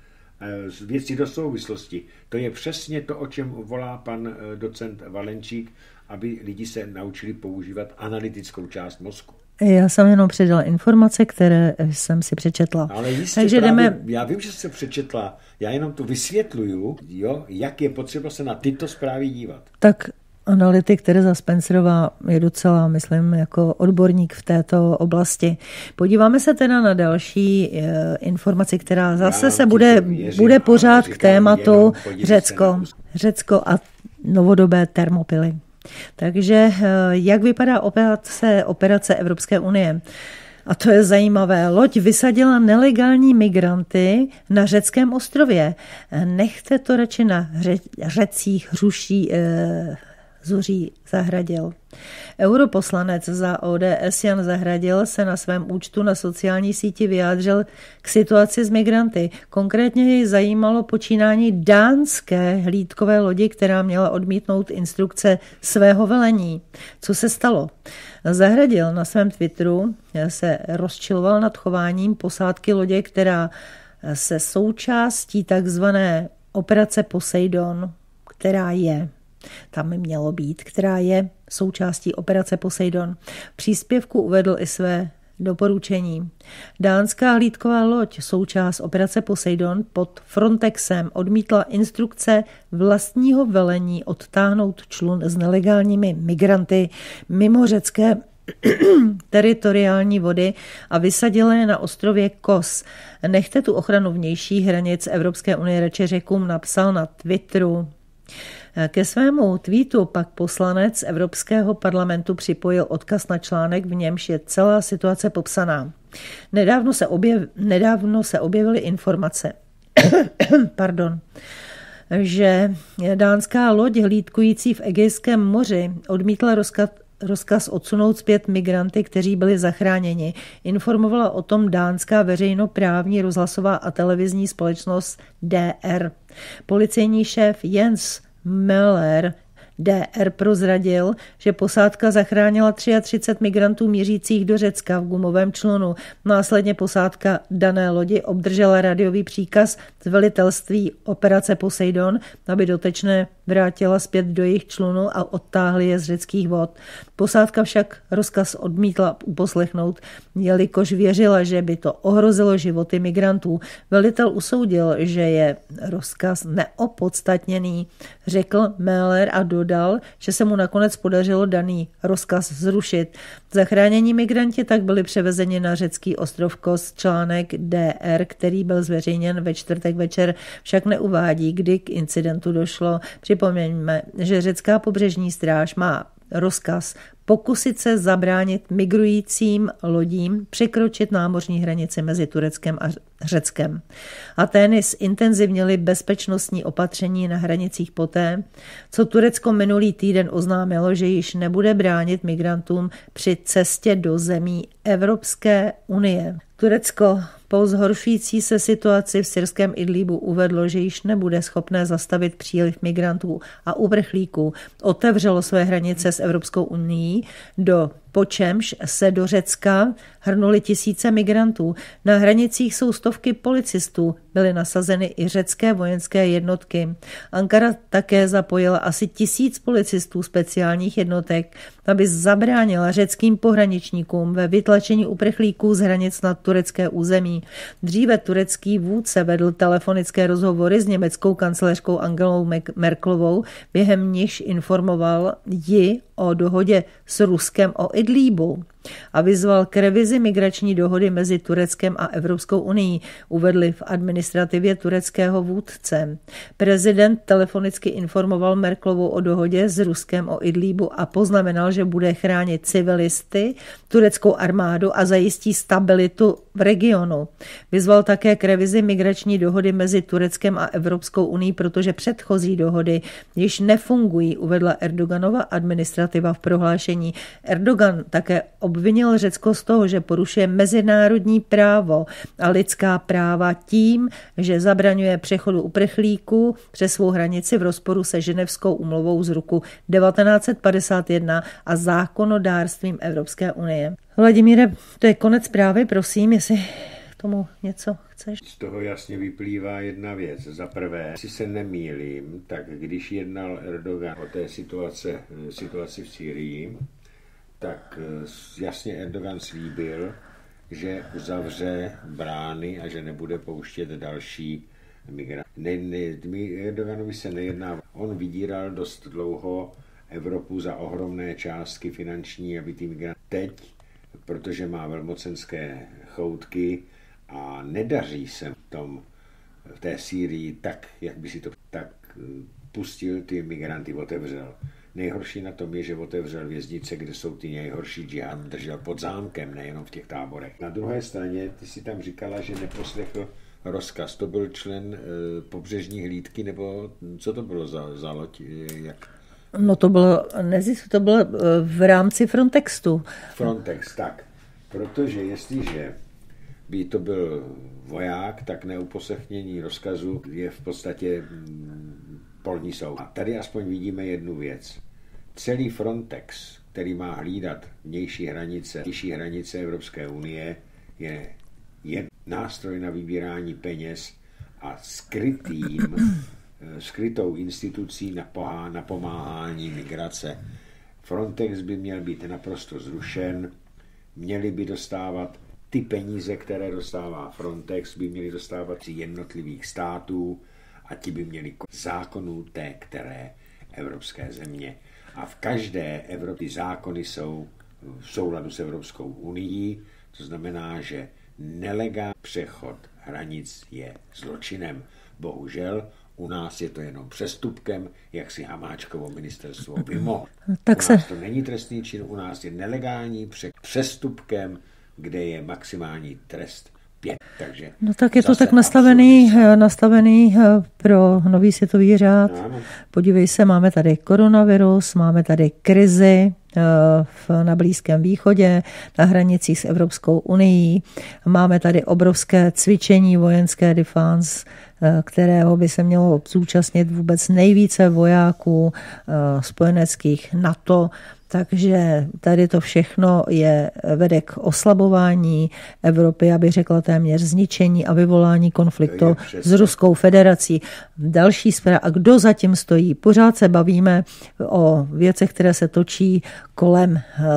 věci do souvislosti. To je přesně to, o čem volá pan docent Valenčík, aby lidi se naučili používat analytickou část mozku. Já jsem jenom předala informace, které jsem si přečetla. Ale jistě Takže právě, jdeme... já vím, že jsi přečetla, já jenom to vysvětluju, jo, jak je potřeba se na tyto zprávy dívat. Tak analytik Tereza Spencerová je docela, myslím, jako odborník v této oblasti. Podíváme se teda na další e, informaci, která zase já se bude, věřím, bude pořád k tématu Řecko. Řecko a novodobé termopily. Takže jak vypadá operace, operace Evropské unie? A to je zajímavé. Loď vysadila nelegální migranty na řeckém ostrově. Nechte to radši na ře, řecích hřuší eh, Zuří Zahradil. Europoslanec za O D S Jan Zahradil se na svém účtu na sociální síti vyjádřil k situaci s migranty. Konkrétně jej zajímalo počínání dánské hlídkové lodi, která měla odmítnout instrukce svého velení. Co se stalo? Zahradil na svém Twitteru se rozčiloval nad chováním posádky lodě, která se součástí takzvané operace Poseidon, která je tam by mělo být, která je součástí operace Poseidon. V příspěvku uvedl i své doporučení. Dánská hlídková loď, součást operace Poseidon, pod Frontexem odmítla instrukce vlastního velení odtáhnout člun s nelegálními migranty mimo řecké teritoriální vody a vysadila je na ostrově Kos. Nechte tu ochranu vnějších hranic Evropské unie, radši Řekům, napsal na Twitteru. Ke svému tweetu pak poslanec Evropského parlamentu připojil odkaz na článek, v němž je celá situace popsaná. Nedávno se, objev, nedávno se objevily informace, pardon, že dánská loď hlídkující v Egejském moři odmítla rozkaz, rozkaz odsunout zpět migranty, kteří byli zachráněni. Informovala o tom dánská veřejnoprávní rozhlasová a televizní společnost D R. Policejní šéf Jens Möller D R prozradil, že posádka zachránila třicet tři migrantů mířících do Řecka v gumovém člunu. Následně posádka dané lodi obdržela radiový příkaz z velitelství operace Poseidon, aby dotyčné vrátila zpět do jejich člunu a odtáhli je z řeckých vod. Posádka však rozkaz odmítla uposlechnout, jelikož věřila, že by to ohrozilo životy migrantů. Velitel usoudil, že je rozkaz neopodstatněný, řekl Möller a dodal, že se mu nakonec podařilo daný rozkaz zrušit. Zachránění migranti tak byli převezeni na řecký ostrov Kos. Článek D R, který byl zveřejněn ve čtvrtek večer, však neuvádí, kdy k incidentu došlo. Připomeňme, že řecká pobřežní stráž má rozkaz pokusit se zabránit migrujícím lodím překročit námořní hranici mezi Tureckem a Řeckem. Atény zintenzivnily bezpečnostní opatření na hranicích poté, co Turecko minulý týden oznámilo, že již nebude bránit migrantům při cestě do zemí Evropské unie. Turecko po zhoršující se situaci v syrském Idlíbu uvedlo, že již nebude schopné zastavit příliv migrantů a uprchlíků. Otevřelo své hranice s Evropskou unií, do počemž se do Řecka hrnuli tisíce migrantů. Na hranicích jsou stovky policistů, byly nasazeny i řecké vojenské jednotky. Ankara také zapojila asi tisíc policistů speciálních jednotek, aby zabránila řeckým pohraničníkům ve vytlačení uprchlíků z hranic na turecké území. Dříve turecký vůdce vedl telefonické rozhovory s německou kancléřkou Angelou Merkelovou, během nichž informoval ji o dohodě s Ruskem o Idlíbu a vyzval k revizi migrační dohody mezi Tureckem a Evropskou unií, uvedli v administrativě tureckého vůdce. Prezident telefonicky informoval Merkelovou o dohodě s Ruskem o Idlíbu a poznamenal, že bude chránit civilisty, tureckou armádu a zajistí stabilitu v regionu. Vyzval také k revizi migrační dohody mezi Tureckem a Evropskou unií, protože předchozí dohody již nefungují, uvedla Erdoganova administrativa v prohlášení. Erdogan také obvinil Řecko z toho, že porušuje mezinárodní právo a lidská práva tím, že zabraňuje přechodu uprchlíků přes svou hranici v rozporu se Ženevskou úmluvou z roku devatenáct set padesát jedna a zákonodárstvím Evropské unie. Vladimíre, to je konec zprávy, prosím, jestli k tomu něco chceš. Z toho jasně vyplývá jedna věc. Za prvé, jestli se nemýlím, tak když jednal Erdogan o té situace, situaci v Sýrii, tak jasně Erdogan slíbil, že uzavře brány a že nebude pouštět další migranty. Ne, ne, Erdoganovi se nejedná. On vydíral dost dlouho Evropu za ohromné částky finanční, aby ty migranty teď, protože má velmocenské choutky a nedaří se v tom, v té Sýrii tak, jak by si to tak pustil, ty migranty otevřel. Nejhorší na tom je, že otevřel věznice, kde jsou ty nejhorší džihad, držel pod zámkem, nejenom v těch táborech. Na druhé straně, ty si tam říkala, že neposlechl rozkaz. To byl člen e, pobřežní hlídky, nebo co to bylo za, za loď? Jak? No to bylo, nezjist, to bylo v rámci Frontextu. Frontex, tak. Protože jestliže by to byl voják, tak neuposlechnění rozkazu je v podstatě polní soud. A tady aspoň vidíme jednu věc. Celý Frontex, který má hlídat vnější hranice, vnější hranice Evropské unie, je jen nástroj na vybírání peněz a skrytým, skrytou institucí na, pohá, na pomáhání migrace. Frontex by měl být naprosto zrušen, měli by dostávat ty peníze, které dostává Frontex, by měli dostávat z jednotlivých států a ti by měli zákonů té které evropské země. A v každé Evropě zákony jsou v souladu s Evropskou unií, to znamená, že nelegální přechod hranic je zločinem. Bohužel u nás je to jenom přestupkem, jak si Hamáčkovo ministerstvo vymohlo. Tak u se... nás to není trestný čin, u nás je nelegální přestupkem, kde je maximální trest pět. Takže no tak je to tak nastavený, nastavený pro nový světový řád. Ano. Podívej se, máme tady koronavirus, máme tady krizi v, na Blízkém východě, na hranicích s Evropskou unií. Máme tady obrovské cvičení vojenské defense, kterého by se mělo zúčastnit vůbec nejvíce vojáků spojeneckých NATO. Takže tady to všechno je, vede k oslabování Evropy, abych řekla téměř zničení a vyvolání konfliktu s Ruskou federací. Další zpráva. A kdo zatím stojí? Pořád se bavíme o věcech, které se točí kolem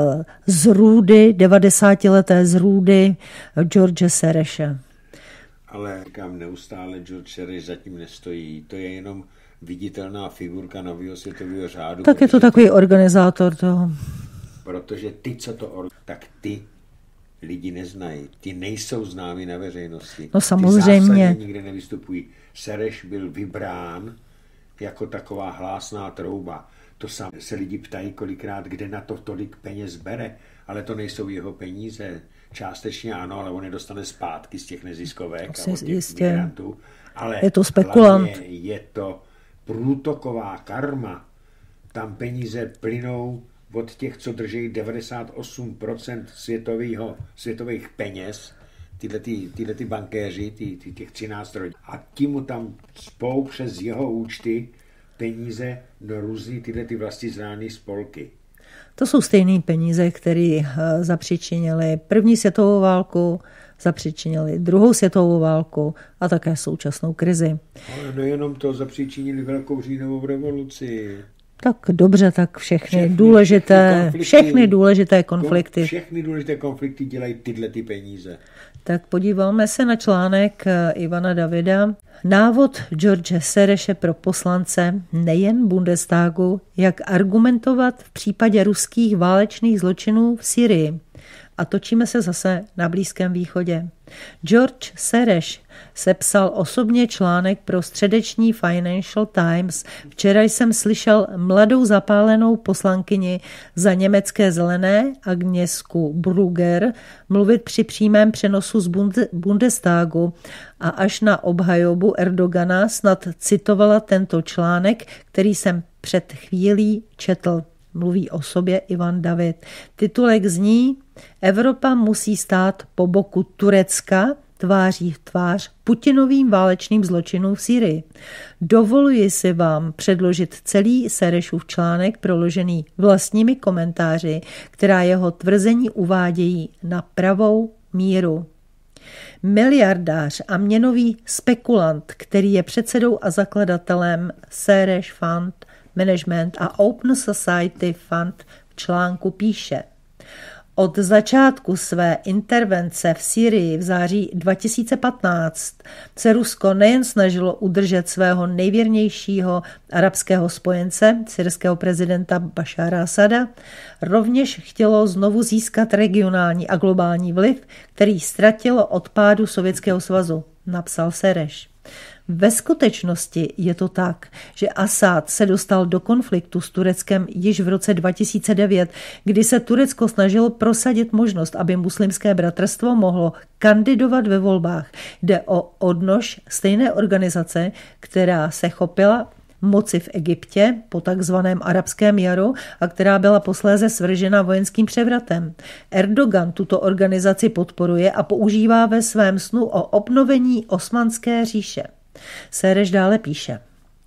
zrůdy, devadesátileté zrůdy George Sereše. Ale říkám, neustále George Sereš zatím nestojí. To je jenom viditelná figurka nového světového řádu. Tak je to takový organizátor toho. Protože ty, co to tak ty lidi neznají. Ty nejsou známy na veřejnosti. No samozřejmě. Ty nikde nevystupují. Sereš byl vybrán jako taková hlásná trouba. To sám se lidi ptají kolikrát, kde na to tolik peněz bere, ale to nejsou jeho peníze. Částečně ano, ale on je dostane zpátky z těch neziskovek a od těch jistě. migrantů. Ale je to spekulant. Je to průtoková karma. Tam peníze plynou od těch, co drží devadesát osm procent světového, světových peněz, tyhle, ty, tyhle ty bankéři, ty, ty, těch třináct rodin. A ti mu tam spou přes jeho účty peníze do různý tyhle ty vlastizrádné spolky. To jsou stejné peníze, které zapříčinily první světovou válku, zapříčinili druhou světovou válku a také současnou krizi. Ale nejenom to, zapříčinili velkou říjnovou revoluci. Tak dobře, tak všechny, všechny důležité, všechny, všechny důležité konflikty. Všechny důležité konflikty dělají tyhle ty peníze. Tak podíváme se na článek Ivana Davida. Návod George Sereše pro poslance nejen Bundestagu, jak argumentovat v případě ruských válečných zločinů v Syrii. A točíme se zase na Blízkém východě. George Soros sepsal osobně článek pro středeční Financial Times. Včera jsem slyšel mladou zapálenou poslankyni za německé zelené Agnieszku Brugger mluvit při přímém přenosu z Bundestagu a až na obhajobu Erdogana snad citovala tento článek, který jsem před chvílí četl. Mluví o sobě Ivan David. Titulek zní: Evropa musí stát po boku Turecka tváří v tvář Putinovým válečným zločinům v Sýrii. Dovoluji si vám předložit celý Serešův článek proložený vlastními komentáři, která jeho tvrzení uvádějí na pravou míru. Miliardář a měnový spekulant, který je předsedou a zakladatelem Sereš Fund Management a Open Society Fund, v článku píše: Od začátku své intervence v Sýrii v září dva tisíce patnáct se Rusko nejen snažilo udržet svého nejvěrnějšího arabského spojence, syrského prezidenta Bašára Asada, rovněž chtělo znovu získat regionální a globální vliv, který ztratilo od pádu Sovětského svazu, napsal Sereš. Ve skutečnosti je to tak, že Asad se dostal do konfliktu s Tureckem již v roce dva tisíce devět, kdy se Turecko snažilo prosadit možnost, aby muslimské bratrstvo mohlo kandidovat ve volbách. Jde o odnož stejné organizace, která se chopila moci v Egyptě po takzvaném arabském jaru a která byla posléze svržena vojenským převratem. Erdogan tuto organizaci podporuje a používá ve svém snu o obnovení Osmanské říše. Sereš dále píše: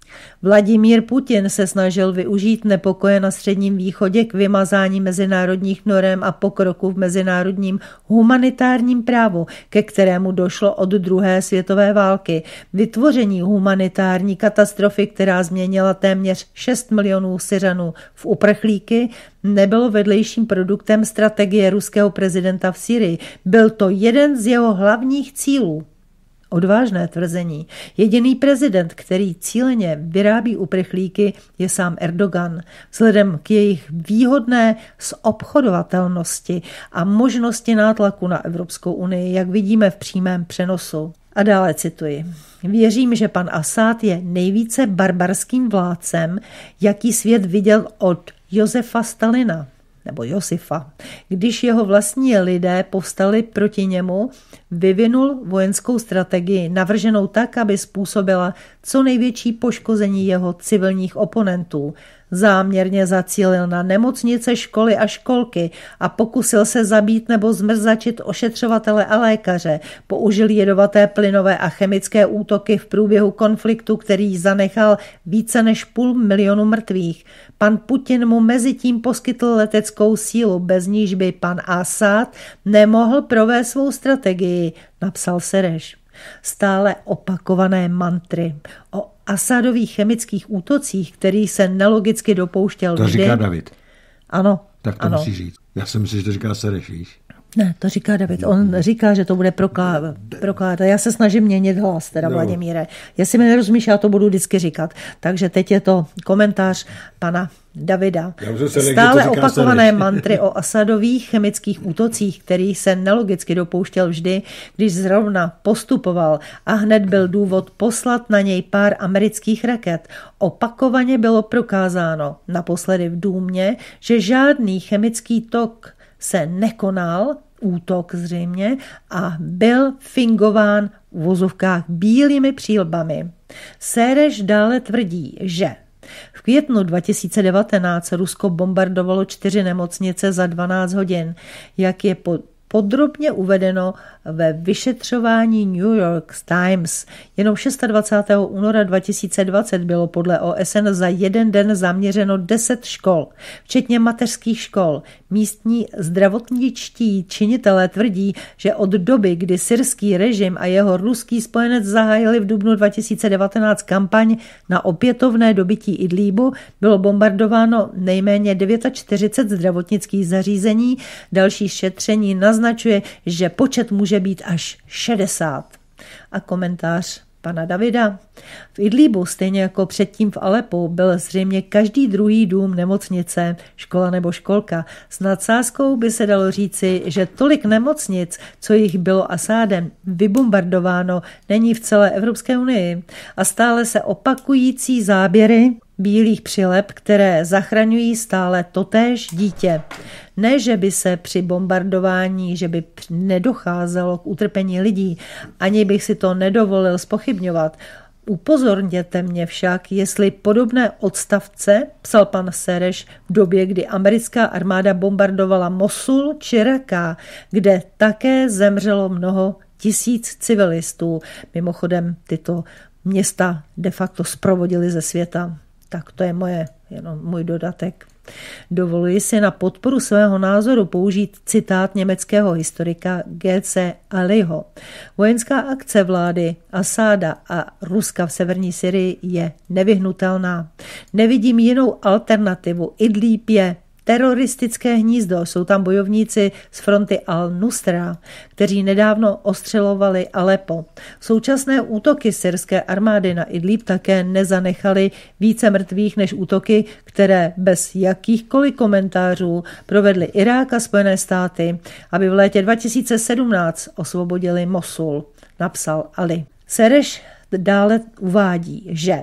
Vladimír Putin se snažil využít nepokoje na Středním východě k vymazání mezinárodních norem a pokroku v mezinárodním humanitárním právu, ke kterému došlo od druhé světové války. Vytvoření humanitární katastrofy, která změnila téměř šest milionů Syřanů v uprchlíky, nebylo vedlejším produktem strategie ruského prezidenta v Sýrii. Byl to jeden z jeho hlavních cílů. Odvážné tvrzení. Jediný prezident, který cíleně vyrábí uprchlíky, je sám Erdogan. Vzhledem k jejich výhodné zobchodovatelnosti a možnosti nátlaku na Evropskou unii, jak vidíme v přímém přenosu. A dále cituji. Věřím, že pan Asad je nejvíce barbarským vládcem, jaký svět viděl od Josefa Stalina. Nebo Josifa. Když jeho vlastní lidé povstali proti němu, vyvinul vojenskou strategii navrženou tak, aby způsobila co největší poškození jeho civilních oponentů. Záměrně zacílil na nemocnice, školy a školky a pokusil se zabít nebo zmrzačit ošetřovatele a lékaře. Použil jedovaté plynové a chemické útoky v průběhu konfliktu, který zanechal více než půl milionu mrtvých. Pan Putin mu mezitím poskytl leteckou sílu, bez níž by pan Asad nemohl provést svou strategii, napsal Sereš. Stále opakované mantry o Asadových chemických útocích, který se nelogicky dopouštěl to vždy. To říká David. Ano. Tak to ano. musí říct. Já jsem myslím, že to říká Sereš, víš? Ne, to říká David. On říká, že to bude prokládat. prokládat. Já se snažím měnit hlas, teda no. Vladimíre. Jestli mi nerozumíš, já to budu vždycky říkat. Takže teď je to komentář pana Davida. Stále opakované mantry o Asadových chemických útocích, kterých se nelogicky dopouštěl vždy, když zrovna postupoval a hned byl důvod poslat na něj pár amerických raket. Opakovaně bylo prokázáno, naposledy v Důmě, že žádný chemický tok se nekonal, útok zřejmě, a byl fingován v vozovkách bílými přílbami. Sereš dále tvrdí, že v květnu dva tisíce devatenáct Rusko bombardovalo čtyři nemocnice za dvanáct hodin, jak je po podrobně uvedeno ve vyšetřování New York Times. Jenom dvacátého šestého února dva tisíce dvacet bylo podle O S N za jeden den zaměřeno deset škol, včetně mateřských škol. Místní zdravotničtí činitelé tvrdí, že od doby, kdy syrský režim a jeho ruský spojenec zahájili v dubnu dva tisíce devatenáct kampaň na opětovné dobytí Idlíbu, bylo bombardováno nejméně čtyřicet devět zdravotnických zařízení. Další šetření naznačuje, že počet může být až šedesát. A komentář pana Davida. V Idlíbu, stejně jako předtím v Alepu, byl zřejmě každý druhý dům nemocnice, škola nebo školka. S nadsázkou by se dalo říci, že tolik nemocnic, co jich bylo Asádem vybombardováno, není v celé Evropské unii. A stále se opakující záběry bílých přileb, které zachraňují stále totéž dítě. Ne, že by se při bombardování, že by nedocházelo k utrpení lidí, ani bych si to nedovolil zpochybňovat. Upozorněte mě však, jestli podobné odstavce psal pan Sereš v době, kdy americká armáda bombardovala Mosul či Raqqa, kde také zemřelo mnoho tisíc civilistů. Mimochodem tyto města de facto zprovodili ze světa. Tak to je moje, jenom můj dodatek. Dovoluji si na podporu svého názoru použít citát německého historika G C Aliho. Vojenská akce vlády Asáda a Ruska v severní Syrii je nevyhnutelná. Nevidím jinou alternativu. Idlíb je teroristické hnízdo. Jsou tam bojovníci z fronty Al-Nusra, kteří nedávno ostřelovali Alepo. Současné útoky syrské armády na Idlíb také nezanechaly více mrtvých než útoky, které bez jakýchkoliv komentářů provedly Irák a Spojené státy, aby v létě dva tisíce sedmnáct osvobodili Mosul, napsal Ali. Sereš dále uvádí, že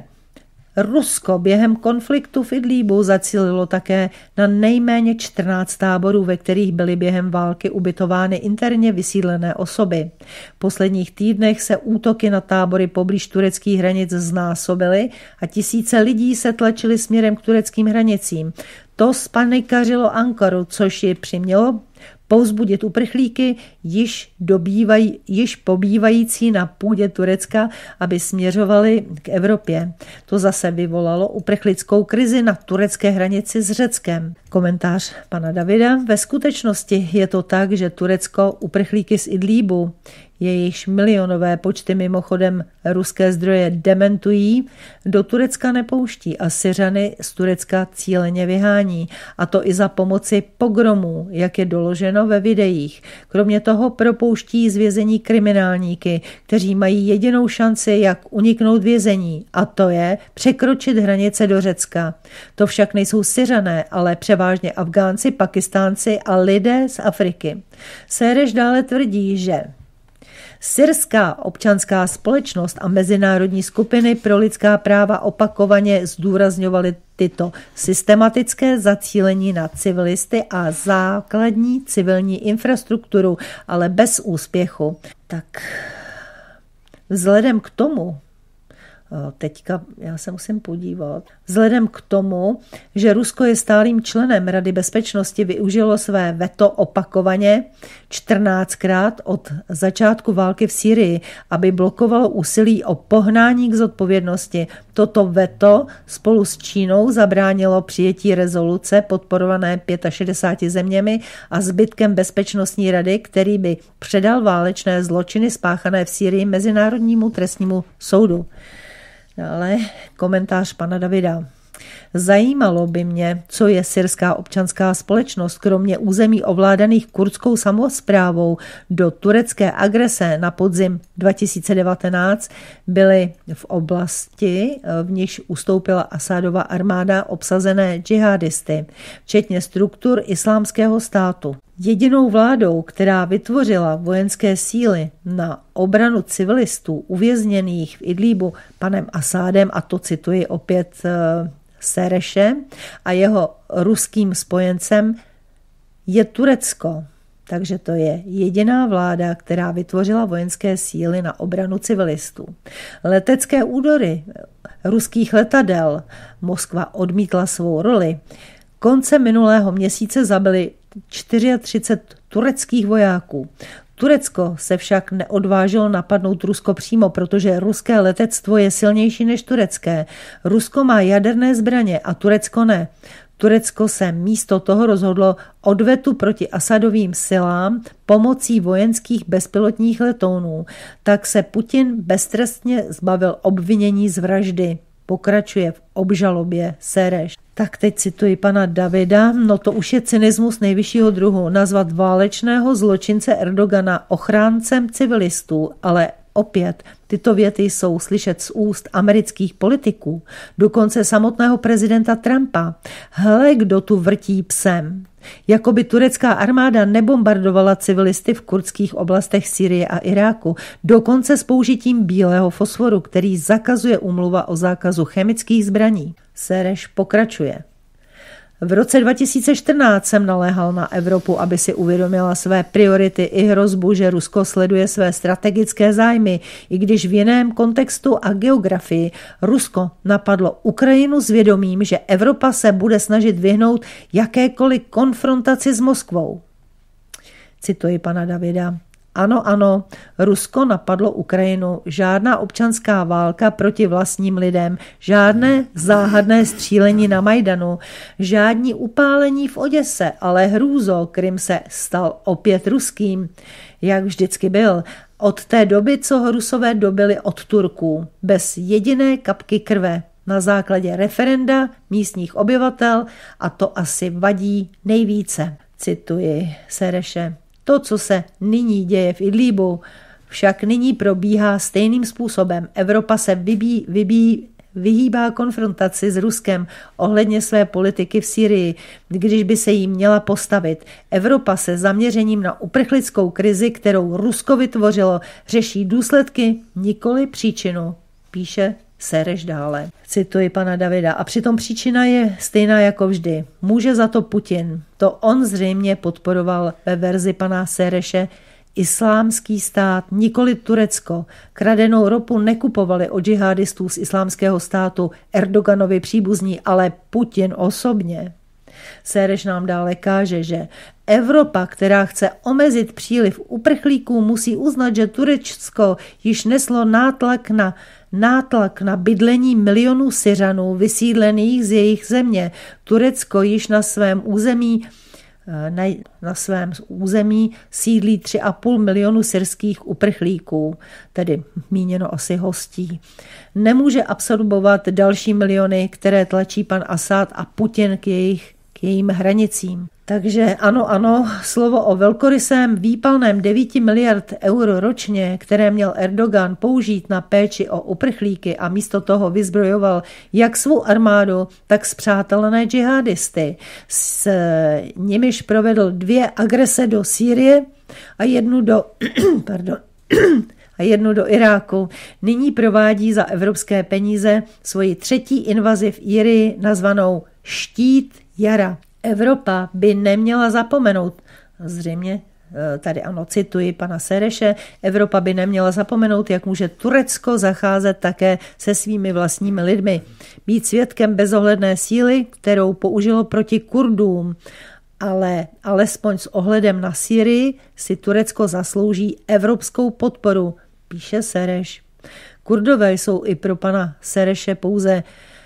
Rusko během konfliktu v Idlíbu zacílilo také na nejméně čtrnáct táborů, ve kterých byly během války ubytovány interně vysídlené osoby. V posledních týdnech se útoky na tábory poblíž tureckých hranic znásobily a tisíce lidí se tlačily směrem k tureckým hranicím. To spanikařilo Ankaru, což ji přimělo povzbudit uprchlíky, již, dobývají, již pobývající na půdě Turecka, aby směřovali k Evropě. To zase vyvolalo uprchlickou krizi na turecké hranici s Řeckem. Komentář pana Davida. Ve skutečnosti je to tak, že Turecko uprchlíky z Idlíbu, jejichž milionové počty mimochodem ruské zdroje dementují, do Turecka nepouští a Syřany z Turecka cíleně vyhání. A to i za pomoci pogromů, jak je doloženo ve videích. Kromě toho propouští z vězení kriminálníky, kteří mají jedinou šanci, jak uniknout vězení, a to je překročit hranice do Řecka. To však nejsou Syřané, ale převážně Afgánci, Pakistánci a lidé z Afriky. Sereš dále tvrdí, že syrská občanská společnost a mezinárodní skupiny pro lidská práva opakovaně zdůrazňovaly tyto systematické zacílení na civilisty a základní civilní infrastrukturu, ale bez úspěchu. Tak vzhledem k tomu, teďka já se musím podívat. Vzhledem k tomu, že Rusko je stálým členem Rady bezpečnosti, využilo své veto opakovaně čtrnáctkrát od začátku války v Sýrii, aby blokovalo úsilí o pohnání k zodpovědnosti. Toto veto spolu s Čínou zabránilo přijetí rezoluce podporované šedesáti pěti zeměmi a zbytkem Bezpečnostní rady, který by předal válečné zločiny spáchané v Sýrii Mezinárodnímu trestnímu soudu. Dále komentář pana Davida. Zajímalo by mě, co je syrská občanská společnost, kromě území ovládaných kurdskou samosprávou do turecké agrese na podzim dva tisíce devatenáct byly v oblasti, v níž ustoupila Asádova armáda, obsazené džihadisty, včetně struktur islámského státu. Jedinou vládou, která vytvořila vojenské síly na obranu civilistů uvězněných v Idlíbu panem Asádem, a to cituji opět Sereše a jeho ruským spojencem, je Turecko. Takže to je jediná vláda, která vytvořila vojenské síly na obranu civilistů. Letecké údery ruských letadel Moskva odmítla svou roli. Koncem minulého měsíce zabili třicet čtyři tureckých vojáků. Turecko se však neodvážilo napadnout Rusko přímo, protože ruské letectvo je silnější než turecké. Rusko má jaderné zbraně a Turecko ne. Turecko se místo toho rozhodlo odvetu proti Asadovým silám pomocí vojenských bezpilotních letounů. Tak se Putin beztrestně zbavil obvinění z vraždy. Pokračuje v obžalobě Sereš. Tak teď cituji pana Davida, no to už je cynismus nejvyššího druhu, nazvat válečného zločince Erdogana ochráncem civilistů, ale opět tyto věty jsou slyšet z úst amerických politiků, dokonce samotného prezidenta Trumpa. Hle, kdo tu vrtí psem. Jakoby turecká armáda nebombardovala civilisty v kurdských oblastech Sýrie a Iráku, dokonce s použitím bílého fosforu, který zakazuje úmluva o zákazu chemických zbraní. Sereš pokračuje. V roce dva tisíce čtrnáct jsem naléhal na Evropu, aby si uvědomila své priority i hrozbu, že Rusko sleduje své strategické zájmy, i když v jiném kontextu a geografii. Rusko napadlo Ukrajinu s vědomím, že Evropa se bude snažit vyhnout jakékoliv konfrontaci s Moskvou. Cituji pana Davida. Ano, ano, Rusko napadlo Ukrajinu, žádná občanská válka proti vlastním lidem, žádné záhadné střílení na Majdanu, žádní upálení v Oděse, ale hrůzo, Krym se stal opět ruským, jak vždycky byl. Od té doby, co ho Rusové dobili od Turků, bez jediné kapky krve, na základě referenda místních obyvatel, a to asi vadí nejvíce. Cituji Sereše. To, co se nyní děje v Idlíbu, však nyní probíhá stejným způsobem. Evropa se vybí, vybí, vyhýbá konfrontaci s Ruskem ohledně své politiky v Sýrii, když by se jí měla postavit. Evropa se zaměřením na uprchlickou krizi, kterou Rusko vytvořilo, řeší důsledky, nikoli příčinu, píše Sereš dále. Cituji pana Davida. A přitom příčina je stejná jako vždy. Může za to Putin. To on zřejmě podporoval ve verzi pana Sereše islámský stát, nikoli Turecko. Kradenou ropu nekupovali od džihadistů z islámského státu Erdoganovi příbuzní, ale Putin osobně. Sereš nám dále káže, že Evropa, která chce omezit příliv uprchlíků, musí uznat, že Turecko již neslo nátlak na nátlak na bydlení milionů Syřanů vysídlených z jejich země. Turecko již na svém území na, na svém území sídlí tři a půl milionu syrských uprchlíků, tedy míněno asi hostí. Nemůže absorbovat další miliony, které tlačí pan Asad a Putin k, jejich, k jejím hranicím. Takže ano, ano, slovo o velkorysém výpalném devíti miliard eur ročně, které měl Erdogan použít na péči o uprchlíky a místo toho vyzbrojoval jak svou armádu, tak spřátelené džihadisty. S nimiž provedl dvě agrese do Sýrie a jednu do, pardon, a jednu do Iráku. Nyní provádí za evropské peníze svoji třetí invazi v Sýrii nazvanou Štít jara. Evropa by neměla zapomenout, zřejmě tady ano, cituji pana Sereše, Evropa by neměla zapomenout, jak může Turecko zacházet také se svými vlastními lidmi. Být svědkem bezohledné síly, kterou použilo proti Kurdům, ale alespoň s ohledem na Sýrii si Turecko zaslouží evropskou podporu, píše Sereš. Kurdové jsou i pro pana Sereše pouze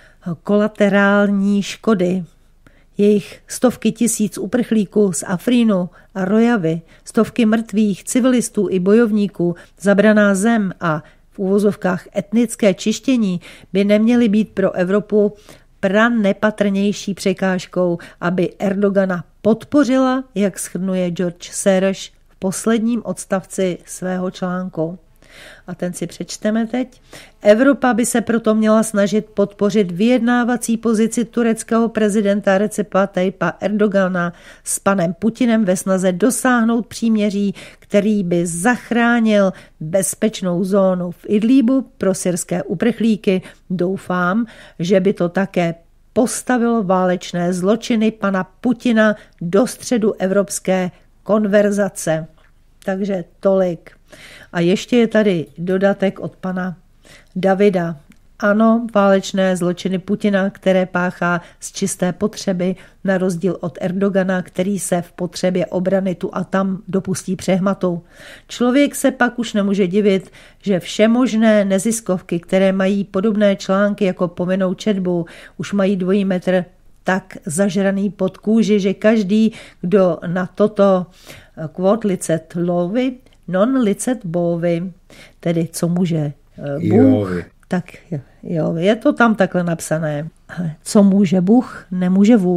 kolaterální škody. Jejich stovky tisíc uprchlíků z Afrínu a Rojavy, stovky mrtvých civilistů i bojovníků, zabraná zem a v úvozovkách etnické čištění by neměly být pro Evropu pranepatrnější překážkou, aby Erdogana podpořila, jak shrnuje George Sereš v posledním odstavci svého článku. A ten si přečteme teď. Evropa by se proto měla snažit podpořit vyjednávací pozici tureckého prezidenta Recepa Tayyipa Erdogana s panem Putinem ve snaze dosáhnout příměří, který by zachránil bezpečnou zónu v Idlíbu pro syrské uprchlíky. Doufám, že by to také postavilo válečné zločiny pana Putina do středu evropské konverzace. Takže tolik. A ještě je tady dodatek od pana Davida. Ano, válečné zločiny Putina, které páchá z čisté potřeby, na rozdíl od Erdogana, který se v potřebě obrany tu a tam dopustí přehmatu. Člověk se pak už nemůže divit, že všemožné neziskovky, které mají podobné články jako povinnou četbu, už mají dvojí metr tak zažraný pod kůži, že každý, kdo na toto quod licet lovi, non licet bovi, tedy co může Bůh, jo. tak jo, je to tam takhle napsané. Co může Bůh, nemůže vůl.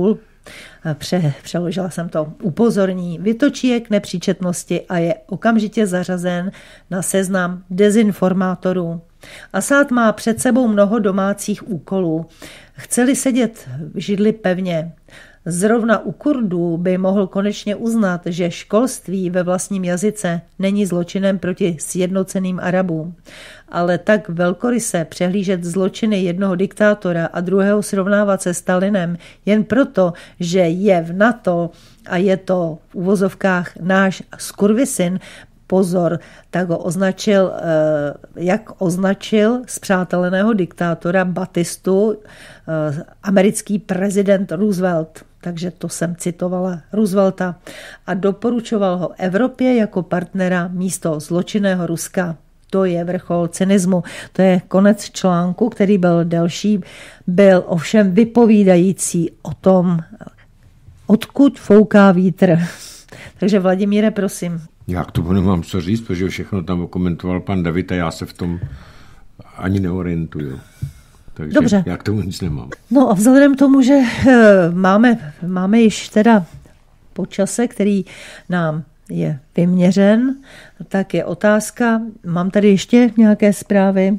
Pře, přeložila jsem to, upozorní, vytočí je k nepříčetnosti a je okamžitě zařazen na seznam dezinformátorů. Asad má před sebou mnoho domácích úkolů. Chce-li sedět v židli pevně, zrovna u Kurdů by mohl konečně uznat, že školství ve vlastním jazyce není zločinem proti sjednoceným Arabům, ale tak velkoryse přehlížet zločiny jednoho diktátora a druhého srovnávat se Stalinem jen proto, že je v NATO a je to v uvozovkách náš skurvisyn, pozor, tak ho označil, jak označil spřáteleného diktátora Batistu americký prezident Roosevelt. Takže to jsem citovala Roosevelta a doporučoval ho Evropě jako partnera místo zločinného Ruska. To je vrchol cynismu. To je konec článku, který byl delší, byl ovšem vypovídající o tom, odkud fouká vítr. Takže Vladimíre, prosím. Já k tomu nemám co říct, protože všechno tam komentoval pan David a já se v tom ani neorientuju. Takže dobře. Já k tomu nic nemám. No a vzhledem k tomu, že máme, máme již teda počase, který nám je vyměřen, tak je otázka, mám tady ještě nějaké zprávy?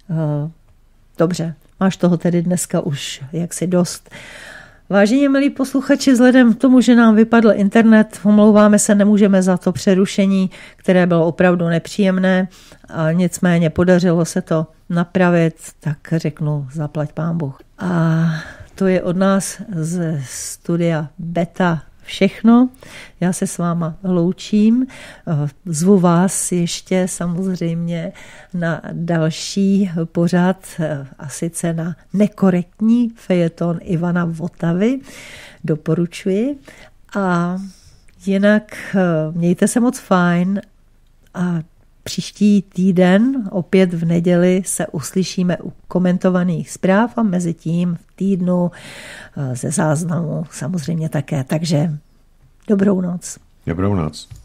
Dobře, máš toho tedy dneska už jaksi dost. Vážení milí posluchači, vzhledem k tomu, že nám vypadl internet, omlouváme se, nemůžeme za to přerušení, které bylo opravdu nepříjemné, a nicméně podařilo se to napravit, tak řeknu zaplať pán Bůh. A to je od nás z studia Beta všechno. Já se s váma loučím. Zvu vás ještě samozřejmě na další pořad, a sice na nekorektní fejeton Ivana Votavy. Doporučuji. A jinak mějte se moc fajn a příští týden, opět v neděli, se uslyšíme u komentovaných zpráv a mezi tím v týdnu ze záznamu samozřejmě také. Takže dobrou noc. Dobrou noc.